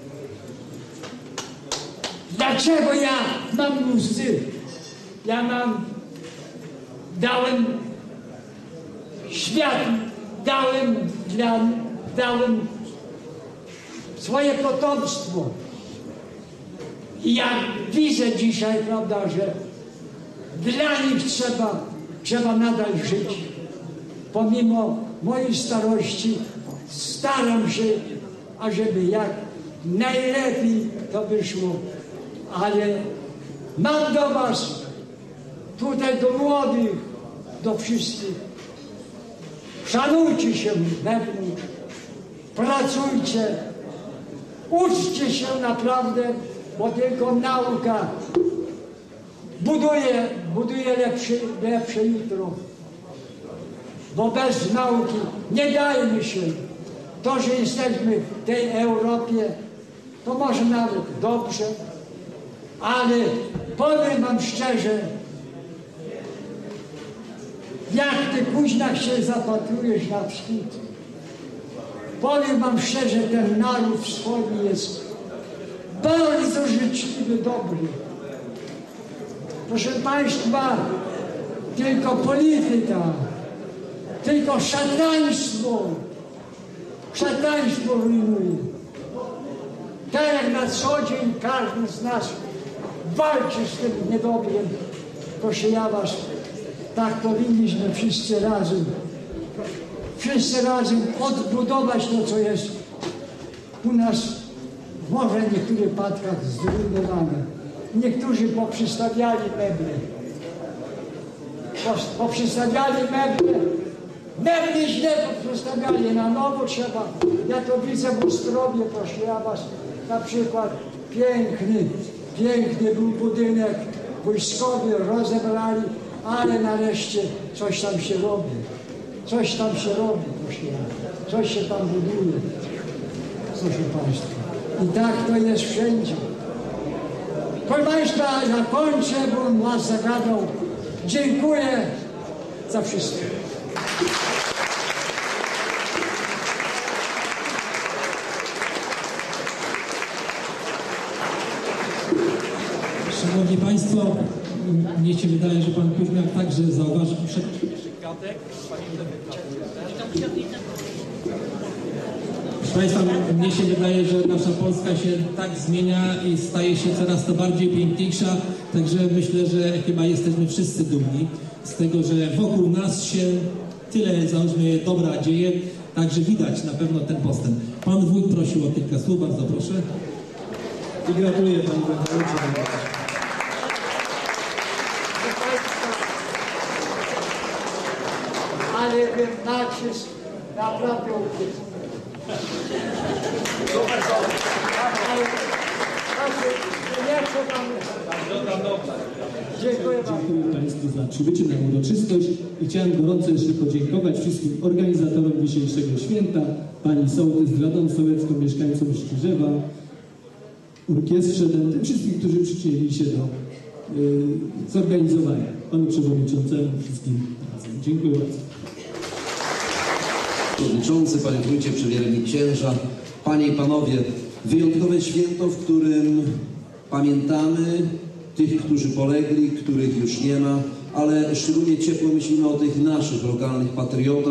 Dlaczego ja mam łzy? Ja mam, dałem świat, dałem dla, dałem swoje potomstwo. I ja widzę dzisiaj, prawda, że dla nich trzeba, trzeba nadal żyć. Pomimo mojej starości staram się, ażeby jak najlepiej to wyszło. Ale mam do was, tutaj do młodych, do wszystkich. Szanujcie się wewnątrz, pracujcie, uczcie się naprawdę, bo tylko nauka buduje, buduje lepsze, lepsze jutro. Bo bez nauki nie dajmy się. To, że jesteśmy w tej Europie, to może nawet dobrze, ale powiem wam szczerze, jak ty później się zapatrujesz na wschód, powiem wam szczerze, ten naród wschodni jest bardzo życzliwy, dobry. Proszę państwa, tylko polityka, tylko szataństwo, szataństwo rujnuje. Tak jak na co dzień każdy z nas walczy z tym niedobrym, proszę ja was, tak powinniśmy wszyscy razem, wszyscy razem odbudować to, co jest u nas może w niektórych przypadkach zrujnowane. Niektórzy poprzystawiali meble. Poprzystawiali meble. Meble źle poprzystawiali, na nowo trzeba. Ja to widzę w Ostrowie, proszę ja was, na przykład piękny, piękny był budynek wojskowy, rozebrali, ale nareszcie coś tam się robi. Coś tam się robi, proszę ja. Coś się tam buduje. Proszę państwa. I tak to jest wszędzie. Proszę państwa, zakończę, bym was zagadał. Dziękuję za wszystko. Szanowni Państwo, mnie się wydaje, że Pan Kuźmiak także zauważył przed... Proszę Państwa, mnie się wydaje, że nasza Polska się tak zmienia i staje się coraz to bardziej piękniejsza, także myślę, że chyba jesteśmy wszyscy dumni z tego, że wokół nas się tyle, załóżmy, dobra dzieje, także widać na pewno ten postęp. Pan Wójt prosił o kilka słów, bardzo proszę. I gratuluję Panu Wójcie. Ale wy nacisk naprawdę ukryty. Super, super. Ale nie chcę wam... Dziękuję bardzo. Dziękuję Państwu za przybycie na uroczystość i chciałem gorąco jeszcze podziękować wszystkim organizatorom dzisiejszego święta, pani sołtys Radą Sołecką, mieszkańcom Szczyżewa, orkiestrze, tym wszystkim, którzy przyczynili się do yy, zorganizowania. Panu Przewodniczącemu, wszystkim razem. Dziękuję bardzo. Przewodniczący, Panie Wójcie, Przewierni Księża, Panie i Panowie, wyjątkowe święto, w którym pamiętamy tych, którzy polegli, których już nie ma, ale szczególnie ciepło myślimy o tych naszych lokalnych patriotach,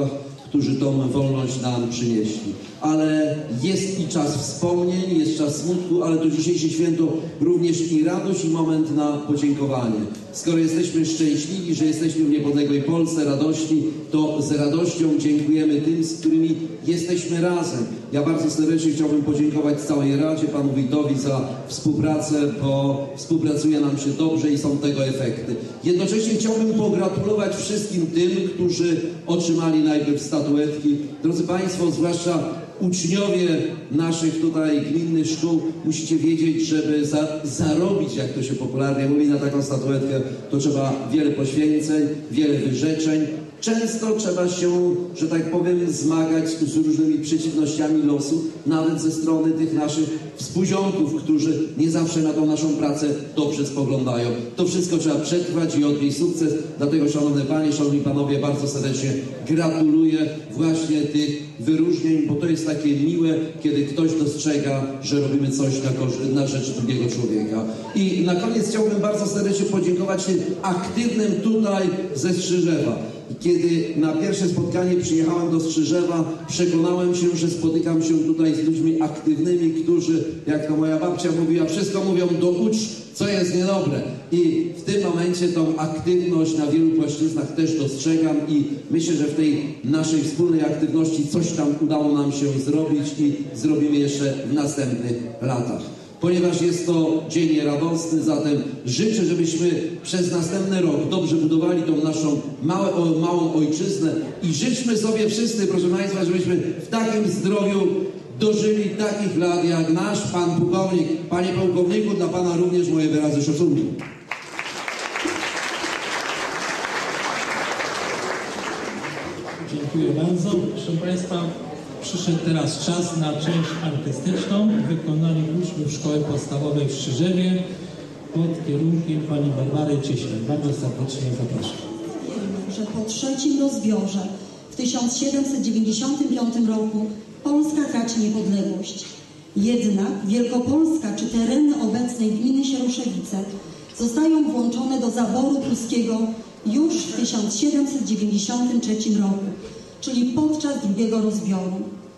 którzy tą wolność nam przynieśli. Ale jest i czas wspomnień, jest czas smutku, ale to dzisiejsze święto również i radość, i moment na podziękowanie. Skoro jesteśmy szczęśliwi, że jesteśmy w niepodległej Polsce, radości, to z radością dziękujemy tym, z którymi jesteśmy razem. Ja bardzo serdecznie chciałbym podziękować całej Radzie, panu Wójtowi za współpracę, bo współpracuje nam się dobrze i są tego efekty. Jednocześnie chciałbym pogratulować wszystkim tym, którzy otrzymali najpierw statuetki. Drodzy Państwo, zwłaszcza uczniowie naszych tutaj gminnych szkół, musicie wiedzieć, żeby za, zarobić, jak to się popularnie mówi, na taką statuetkę, to trzeba wiele poświęceń, wiele wyrzeczeń. Często trzeba się, że tak powiem, zmagać z różnymi przeciwnościami losu, nawet ze strony tych naszych współziomków, którzy nie zawsze na tą naszą pracę dobrze spoglądają. To wszystko trzeba przetrwać i odnieść sukces. Dlatego, szanowne panie, szanowni panowie, bardzo serdecznie gratuluję właśnie tych wyróżnień, bo to jest takie miłe, kiedy ktoś dostrzega, że robimy coś na, na rzecz drugiego człowieka. I na koniec chciałbym bardzo serdecznie podziękować tym aktywnym tutaj ze Strzyżewa. Kiedy na pierwsze spotkanie przyjechałem do Strzyżewa, przekonałem się, że spotykam się tutaj z ludźmi aktywnymi, którzy, jak to moja babcia mówiła, wszystko mówią doucz, co jest niedobre. I w tym momencie tą aktywność na wielu płaszczyznach też dostrzegam i myślę, że w tej naszej wspólnej aktywności coś tam udało nam się zrobić i zrobimy jeszcze w następnych latach. Ponieważ jest to dzień radosny, zatem życzę, żebyśmy przez następny rok dobrze budowali tą naszą małe, o, małą ojczyznę i życzmy sobie wszyscy, proszę Państwa, żebyśmy w takim zdrowiu dożyli takich lat jak nasz pan pułkownik. Panie pułkowniku, dla Pana również moje wyrazy szacunku. Dziękuję bardzo. Proszę Państwa, przyszedł teraz czas na część artystyczną w wykonaniu uczniów Szkoły Podstawowej w Strzyżewie pod kierunkiem pani Barbary Cieślak. Bardzo serdecznie zapraszam. Wiemy, że po trzecim rozbiorze w tysiąc siedemset dziewięćdziesiątym piątym roku Polska traci niepodległość. Jednak Wielkopolska czy tereny obecnej gminy Sieroszewice zostają włączone do zaboru pruskiego już w tysiąc siedemset dziewięćdziesiątym trzecim roku, czyli podczas drugiego rozbioru.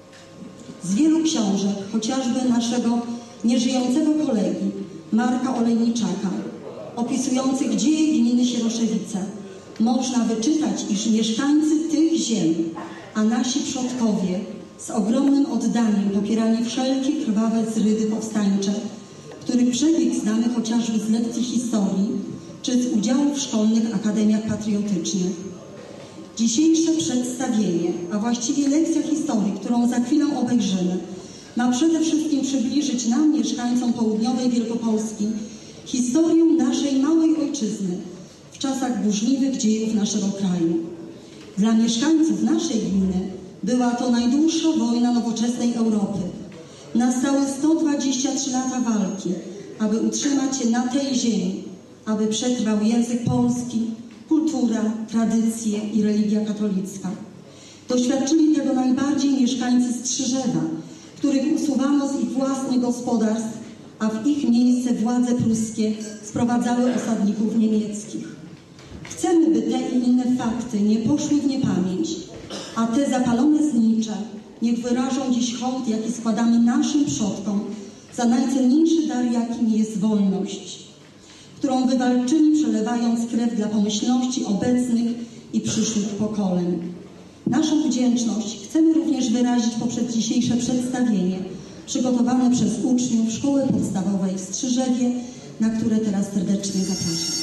Z wielu książek, chociażby naszego nieżyjącego kolegi Marka Olejniczaka, opisujących dzieje gminy Sieroszewice, można wyczytać, iż mieszkańcy tych ziem, a nasi przodkowie z ogromnym oddaniem popierali wszelkie krwawe zrywy powstańcze, których przebieg znamy chociażby z lekcji historii czy z udziału w szkolnych akademiach patriotycznych. Dzisiejsze przedstawienie, a właściwie lekcja historii, którą za chwilę obejrzymy, ma przede wszystkim przybliżyć nam, mieszkańcom południowej Wielkopolski, historię naszej małej ojczyzny w czasach burzliwych dziejów naszego kraju. Dla mieszkańców naszej gminy była to najdłuższa wojna nowoczesnej Europy. Nastały sto dwadzieścia trzy lata walki, aby utrzymać się na tej ziemi, aby przetrwał język polski, kultura, tradycje i religia katolicka. Doświadczyli tego najbardziej mieszkańcy Strzyżewa, których usuwano z ich własnych gospodarstw, a w ich miejsce władze pruskie sprowadzały osadników niemieckich. Chcemy, by te i inne fakty nie poszły w niepamięć, a te zapalone znicze niech wyrażą dziś hołd, jaki składamy naszym przodkom za najcenniejszy dar, jakim jest wolność, którą wywalczyli, przelewając krew dla pomyślności obecnych i przyszłych pokoleń. Naszą wdzięczność chcemy również wyrazić poprzez dzisiejsze przedstawienie przygotowane przez uczniów Szkoły Podstawowej w Strzyżewie, na które teraz serdecznie zapraszam.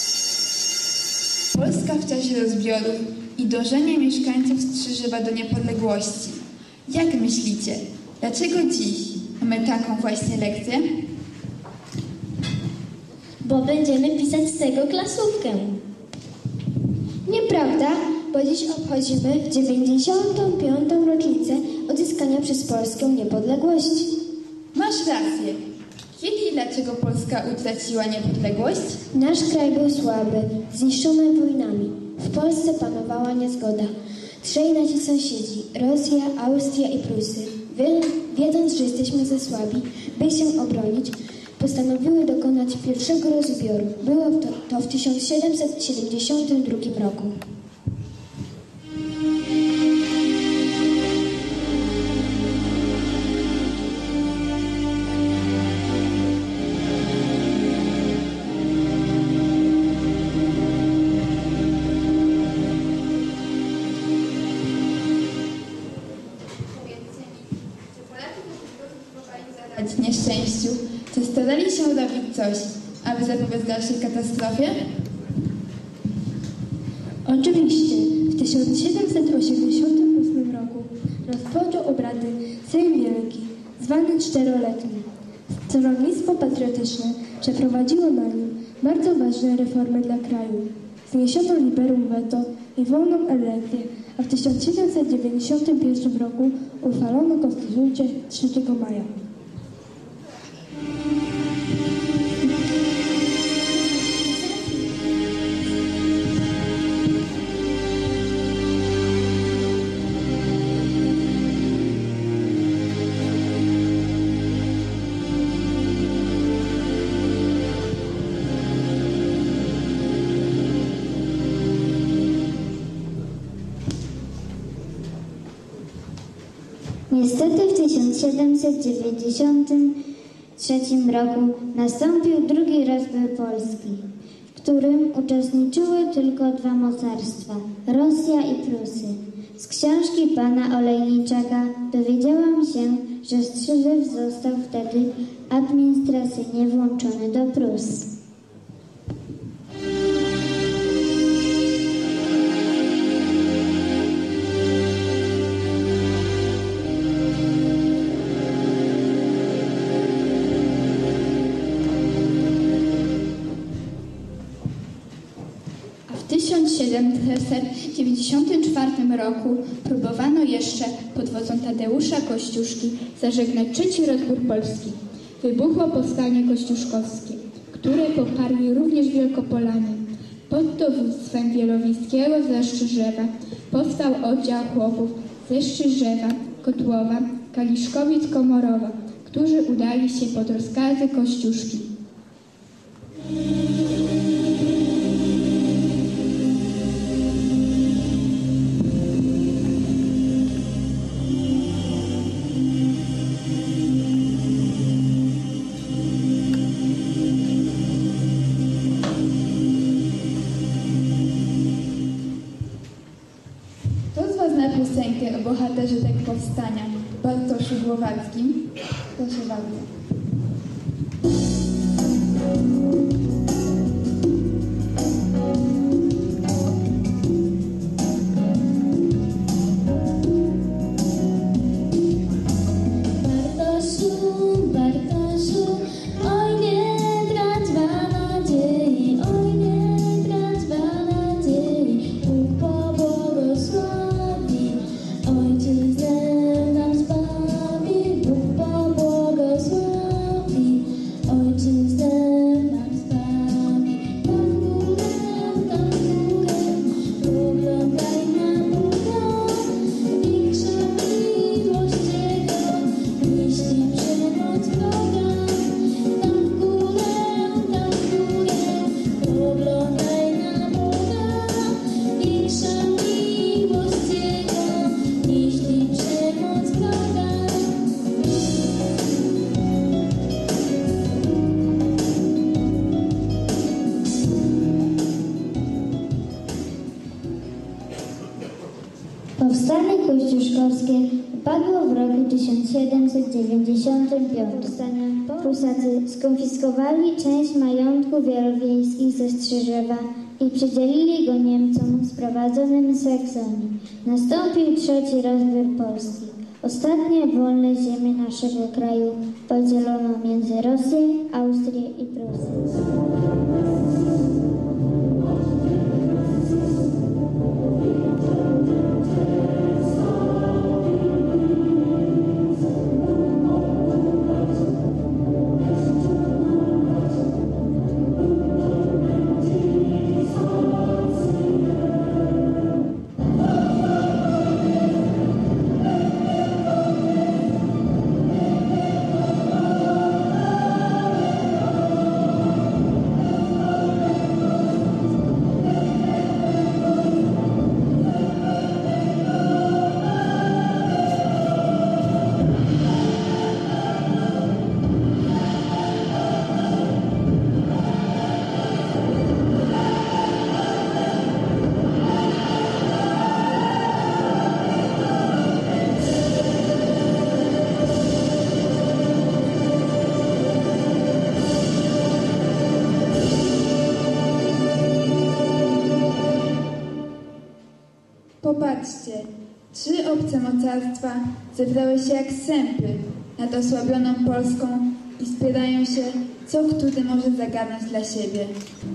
Polska w czasie rozbiorów i dążenia mieszkańców Strzyżewa do niepodległości. Jak myślicie, dlaczego dziś mamy taką właśnie lekcję? Bo będziemy pisać z tego klasówkę. Nieprawda, bo dziś obchodzimy dziewięćdziesiątą piątą rocznicę odzyskania przez Polskę niepodległości. Masz rację. Kiedy i dlaczego Polska utraciła niepodległość? Nasz kraj był słaby, zniszczony wojnami. W Polsce panowała niezgoda. Trzej nasi sąsiedzi, Rosja, Austria i Prusy, wiedząc, że jesteśmy za słabi, by się obronić, postanowiły dokonać pierwszego rozbioru. Było to, to w tysiąc siedemset siedemdziesiątym drugim roku. zrobić coś, aby zapobiec dalszej katastrofie? Oczywiście. W tysiąc siedemset osiemdziesiątym ósmym roku rozpoczął obrady Sejm Wielki, zwany Czteroletni. Stronnictwo Patriotyczne przeprowadziło na nim bardzo ważne reformy dla kraju. Zniesiono liberum veto i wolną elekcję, a w tysiąc siedemset dziewięćdziesiątym pierwszym roku uchwalono Konstytucję trzeciego maja. Niestety w tysiąc siedemset dziewięćdziesiątym trzecim roku nastąpił drugi rozbiór Polski, w którym uczestniczyły tylko dwa mocarstwa – Rosja i Prusy. Z książki pana Olejniczaka dowiedziałam się, że Strzyżew został wtedy administracyjnie włączony do Prus. W tysiąc siedemset dziewięćdziesiątym czwartym roku próbowano jeszcze pod wodzą Tadeusza Kościuszki zażegnać trzeci rozbiór Polski. Wybuchło powstanie kościuszkowskie, które poparli również Wielkopolanie. Pod dowództwem Wielowiejskiego ze Strzyżewa powstał oddział chłopów ze Strzyżewa, Kotłowa, Kaliszkowic, Komorowa, którzy udali się pod rozkazy Kościuszki. Piosenkę o bohaterze tego powstania, Bartoszu Głowackim. Proszę bardzo. Powstanie kościuszkowskie upadło w roku tysiąc siedemset dziewięćdziesiątym piątym. Prusacy skonfiskowali część majątku wielowiejskich ze Strzyżewa i przydzielili go Niemcom sprowadzonym z Saksonii. Nastąpił trzeci rozbiór Polski. Ostatnie wolne ziemie naszego kraju podzielono między Rosję, Austrię i Prusy. Patrzcie, trzy obce mocarstwa zebrały się jak sępy nad osłabioną Polską i spierają się, co który może zagarnąć dla siebie.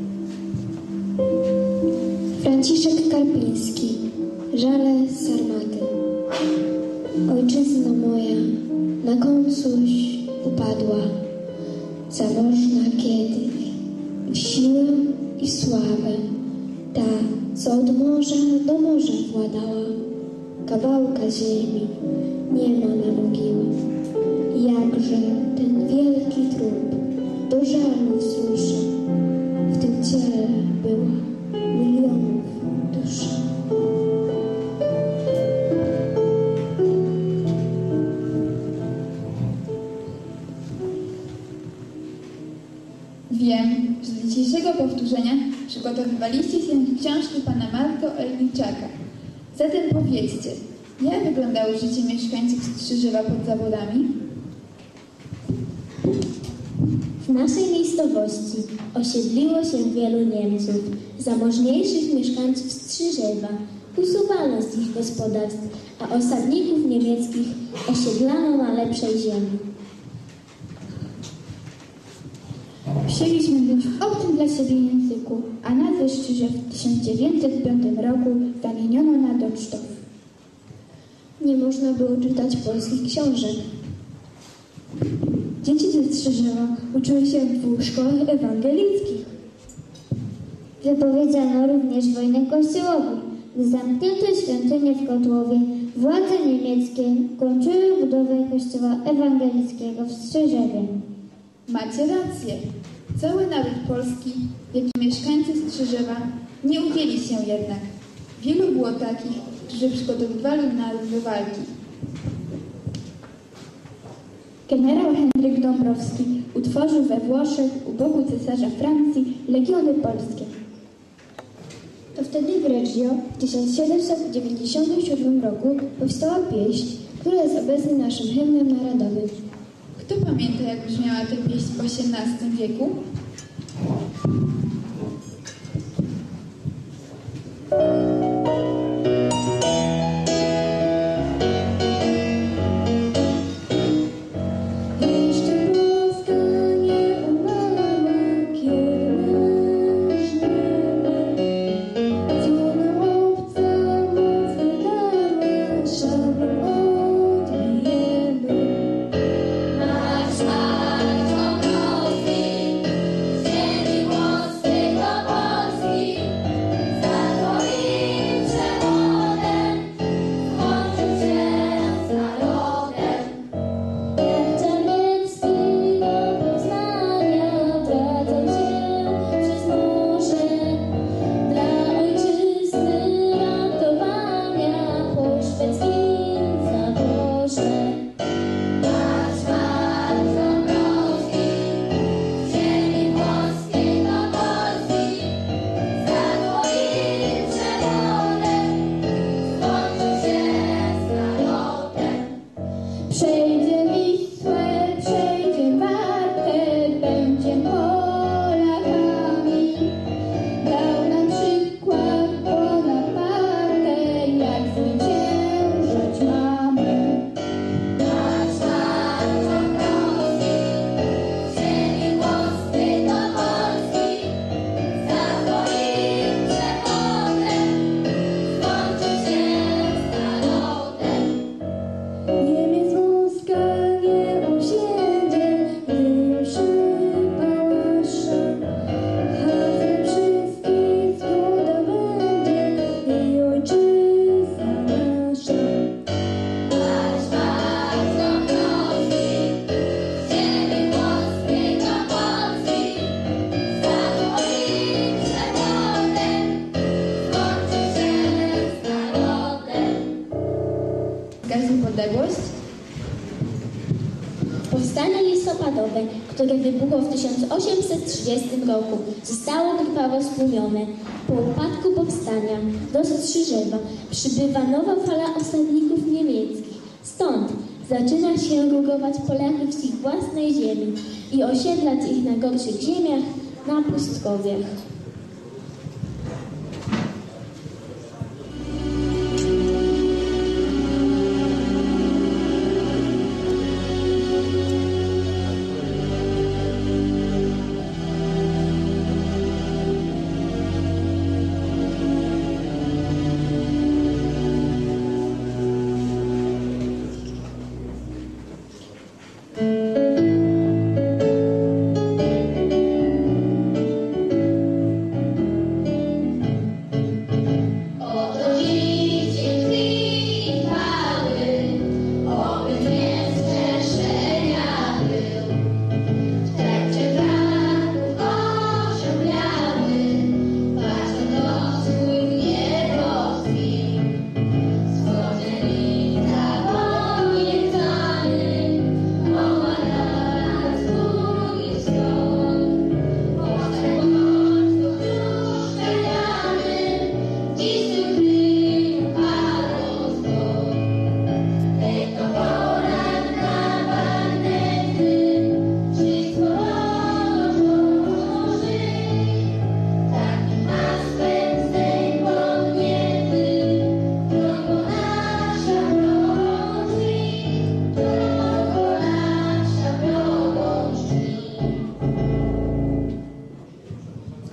Franciszek Karpiński, Żale z Sarmaty. Ojczyzno moja, na końcuś upadła, zamożna kiedyś, w siłę i sławę, ta, co od morza do morza władała, kawałka ziemi nie ma na mogiłę. Jakże ten wielki trup do żalu wzrusza, w tym ciele była milionów dusz. Wiem, że do dzisiejszego powtórzenia przygotowywaliście się z książki pana Marka Olejniczaka. Zatem powiedzcie, jak wyglądało życie mieszkańców Strzyżewa pod Zaborami? W naszej miejscowości osiedliło się wielu Niemców, zamożniejszych mieszkańców Strzyżewa. Usuwano z ich gospodarstw, a osadników niemieckich osiedlano na lepszej ziemi. Wsiedliśmy być w obcym dla siebie języku, a nazwę Strzyżew w tysiąc dziewięćset piątym roku zamieniono na Docztów. Nie można było czytać polskich książek. Dzieci ze Strzyżewa uczyły się w dwóch szkołach ewangelickich. Wypowiedziano również wojnę Kościołowi. Gdy zamknięto świątynię w Kotłowie, władze niemieckie kończyły budowę kościoła ewangelickiego w Strzyżewie. Macie rację. Cały naród polski, jak i mieszkańcy Strzyżewa, nie ugięli się jednak. Wielu było takich, którzy przygotowywali naród do walki. Generał Henryk Dąbrowski utworzył we Włoszech u boku cesarza Francji legiony polskie. To wtedy w Reggio w tysiąc siedemset dziewięćdziesiątym siódmym roku powstała pieśń, która jest obecnie naszym hymnem narodowym. Kto pamięta, jak brzmiała tę pieśń w osiemnastym wieku? Powstanie listopadowe, które wybuchło w tysiąc osiemset trzydziestym roku, zostało krwawo stłumione. Po upadku powstania do Strzyżewa przybywa nowa fala osadników niemieckich. Stąd zaczyna się rugować Polaków z ich własnej ziemi i osiedlać ich na gorszych ziemiach, na pustkowiach.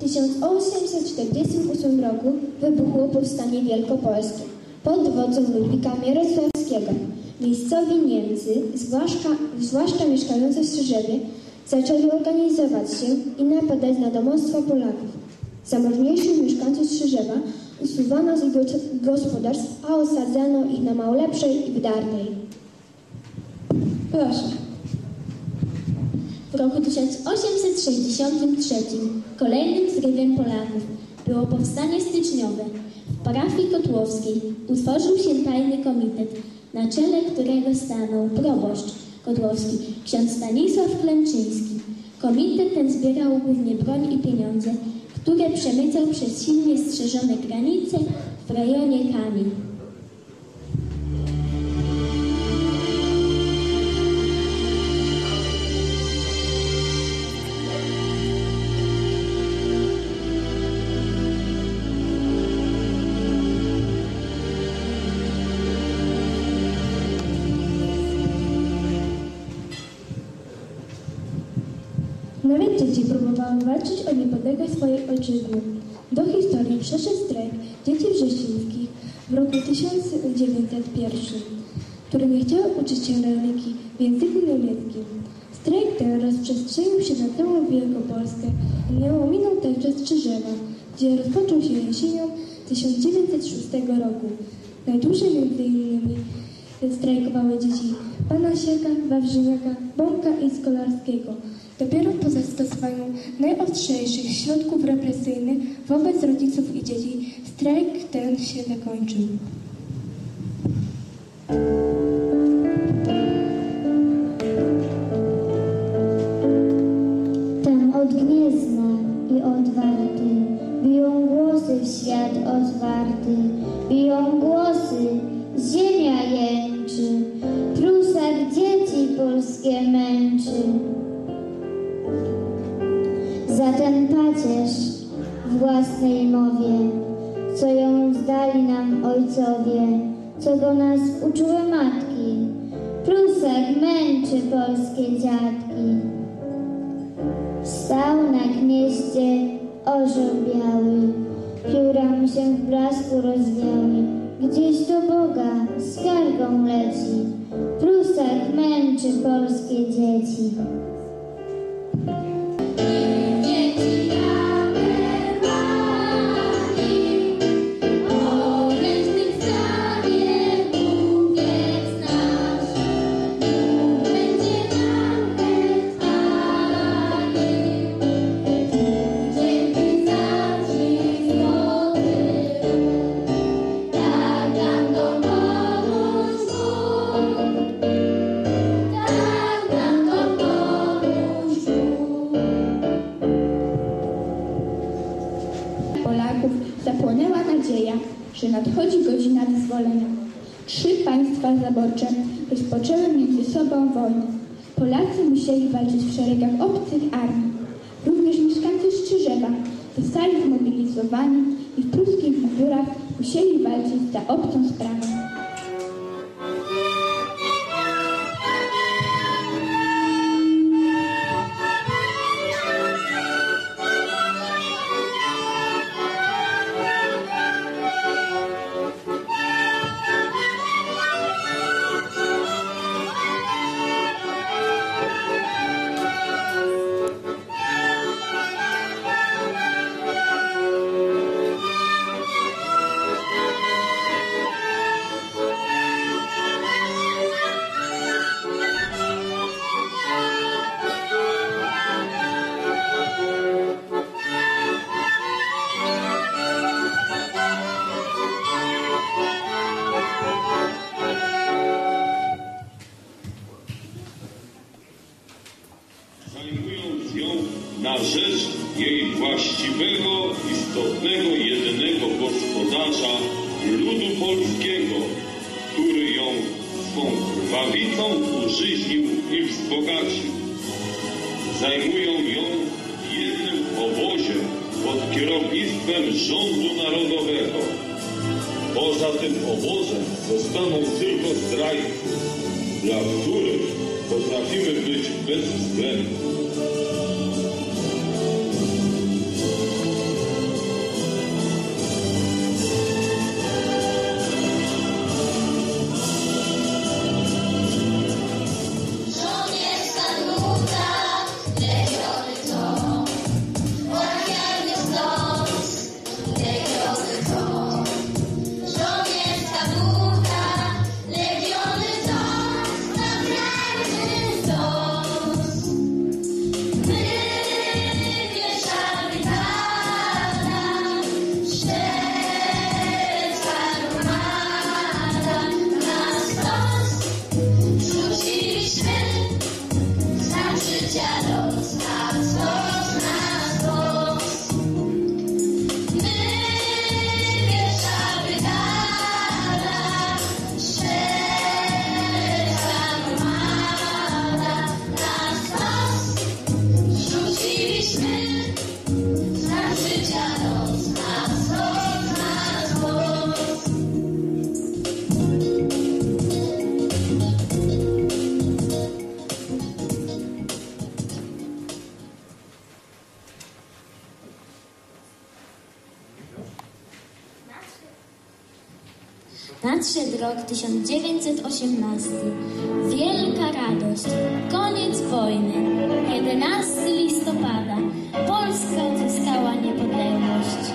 tysiąc osiemset czterdziestym ósmym roku wybuchło Powstanie Wielkopolskie pod wodzą Ludwika Mierosławskiego. Miejscowi Niemcy, zwłaszcza, zwłaszcza mieszkający w Strzyżewie, zaczęli organizować się i napadać na domostwa Polaków. Zamożniejszych mieszkańców Strzyżewa usuwano z ich gospodarstw, a osadzano ich na Małopolskiej i Wdarnej. Proszę. W roku tysiąc osiemset sześćdziesiątym trzecim kolejnym zrywem Polaków było powstanie styczniowe. W parafii kotłowskiej utworzył się tajny komitet, na czele którego stanął proboszcz kotłowski, ksiądz Stanisław Klęczyński. Komitet ten zbierał głównie broń i pieniądze, które przemycał przez silnie strzeżone granice w rejonie Kamień. Nawet dzieci próbowały walczyć o niepodległość swojej ojczyzny. Do historii przeszedł strajk dzieci wrześnińskich w roku tysiąc dziewięćset pierwszym, które nie chciały uczyć się religii w języku niemieckim. Strajk ten rozprzestrzenił się na całą Wielkopolskę i nie ominął także Strzyżewa, gdzie rozpoczął się jesienią tysiąc dziewięćset szóstego roku. Najdłużej między innymi strajkowały dzieci Panasiaka, Wawrzyniaka, Bąka i Skolarskiego. Dopiero po zastosowaniu najostrzejszych środków represyjnych wobec rodziców i dzieci strajk ten się zakończył. Tam od Gniezna i od Warty biją głosy w świat otwarty, biją głosy, ziemia jęczy, Prusak dzieci polskie męczy. Za ten pacierz w własnej mowie, co ją zdali nam ojcowie, co go nas uczyły matki, Prusak męczy polskie dziadki. Stał na gnieździe orzeł biały, pióra mu się w blasku rozwiały, gdzieś do Boga skargą leci, Prusak męczy polskie dzieci. Zapłonęła nadzieja, że nadchodzi godzina wyzwolenia. Trzy państwa zaborcze rozpoczęły między sobą wojnę. Polacy musieli walczyć w szeregach obcych armii. Również mieszkańcy Strzyżewa zostali zmobilizowani i w pruskich mundurach musieli walczyć za obcą sprawę. Zajmując ją na rzecz jej właściwego, istotnego, jedynego gospodarza ludu polskiego, który ją swą krwawicą użyźnił i wzbogacił. Zajmują ją w jednym obozie pod kierownictwem rządu narodowego. Poza tym obozem zostaną tylko zdrajcy, dla których potrafimy być bezwzględni. Nadszedł rok tysiąc dziewięćset osiemnasty. Wielka radość. Koniec wojny. jedenastego listopada. Polska odzyskała niepodległość.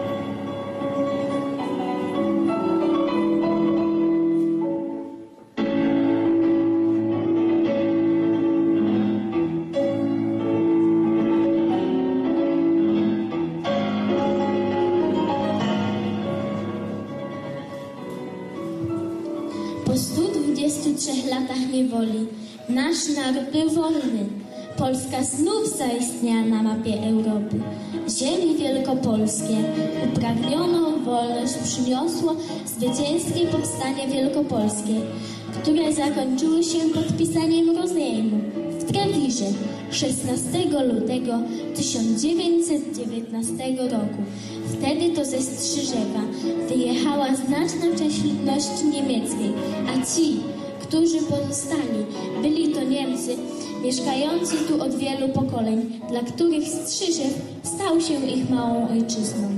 Po stu dwudziestu trzech latach niewoli nasz naród był wolny. Polska znów zaistniała na mapie Europy. Ziemi wielkopolskie upragnioną wolność przyniosło zwycięskie powstanie wielkopolskie, które zakończyło się podpisaniem rozejmu w Trewirze szesnastego lutego tysiąc dziewięćset dziewiętnastego roku. Wtedy to ze Strzyżewa wyjechała znaczna część ludności niemieckiej, a ci, którzy pozostali, byli to Niemcy mieszkający tu od wielu pokoleń, dla których Strzyżew stał się ich małą ojczyzną.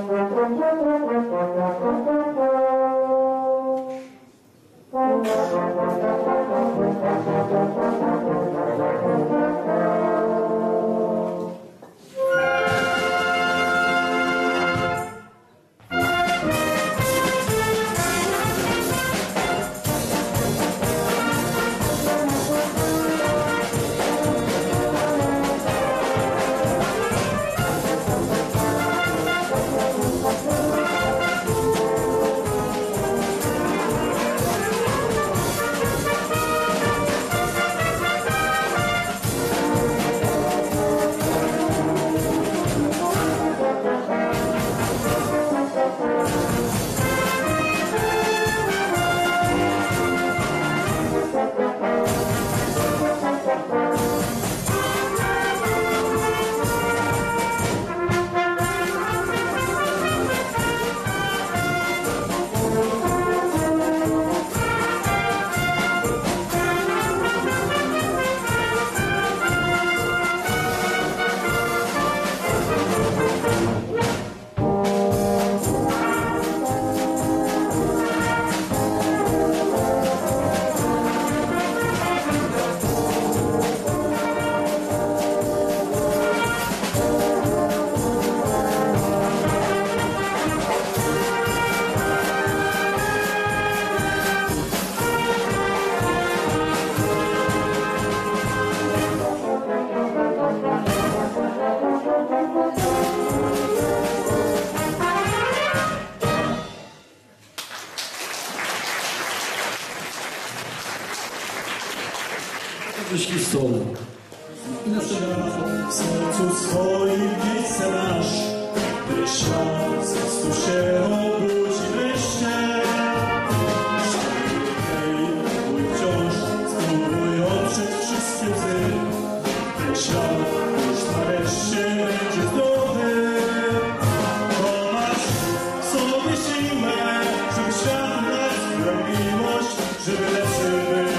W sercu swoim miejsce masz, gdy świat z Chrystus się obudzi wreszcie. Hej, mój wciąż spróbuj oprzeć wszystkie łzy, ten świat już nareszcie będzie zdrowy. Bo masz w sobie siłę, żeby świat nas miał miłość, żeby lepszy był.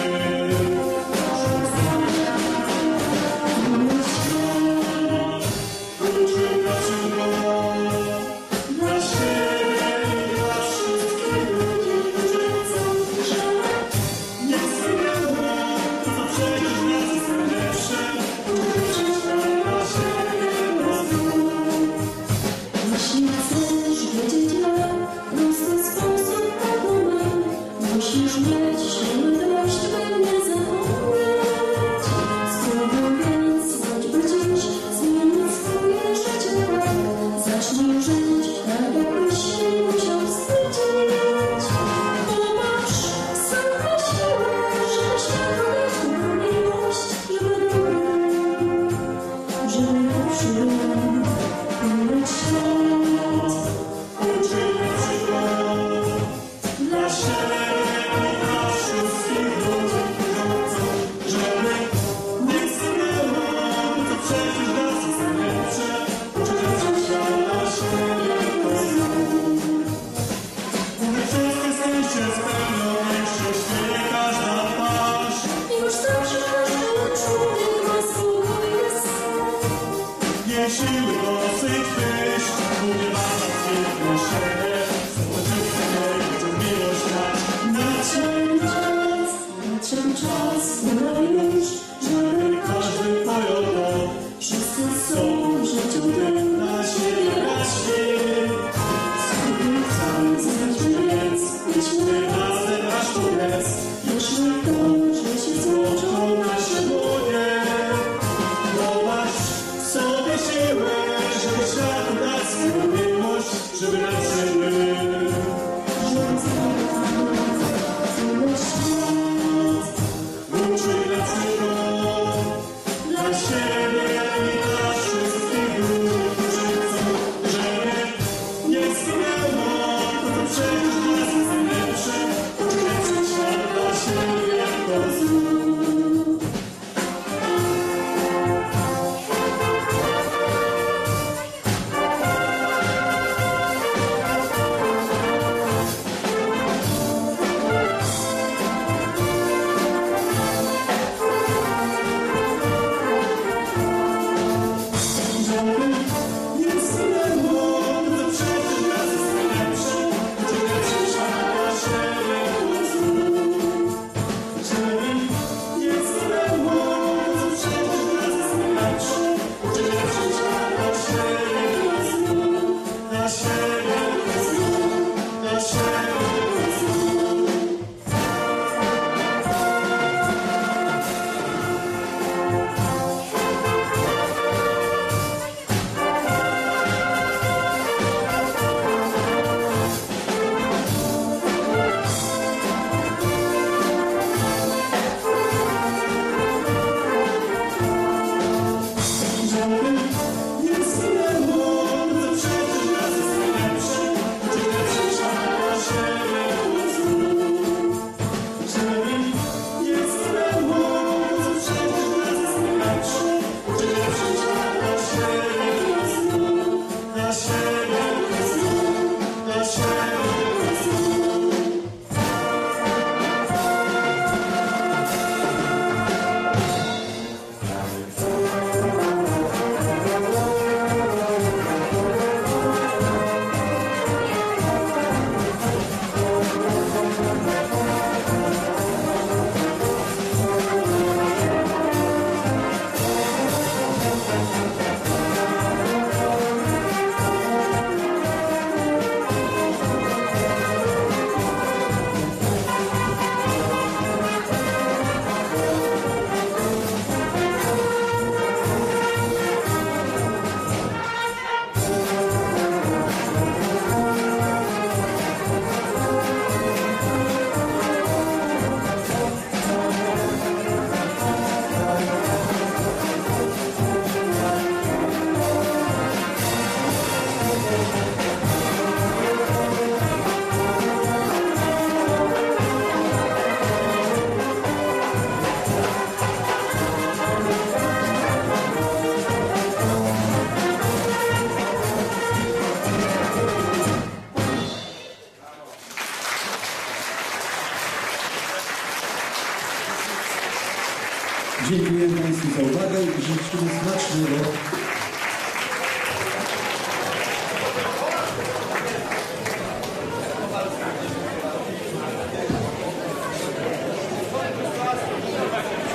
Dziękuję Państwu za uwagę i życzymy smacznego.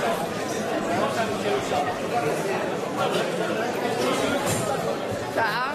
Tak.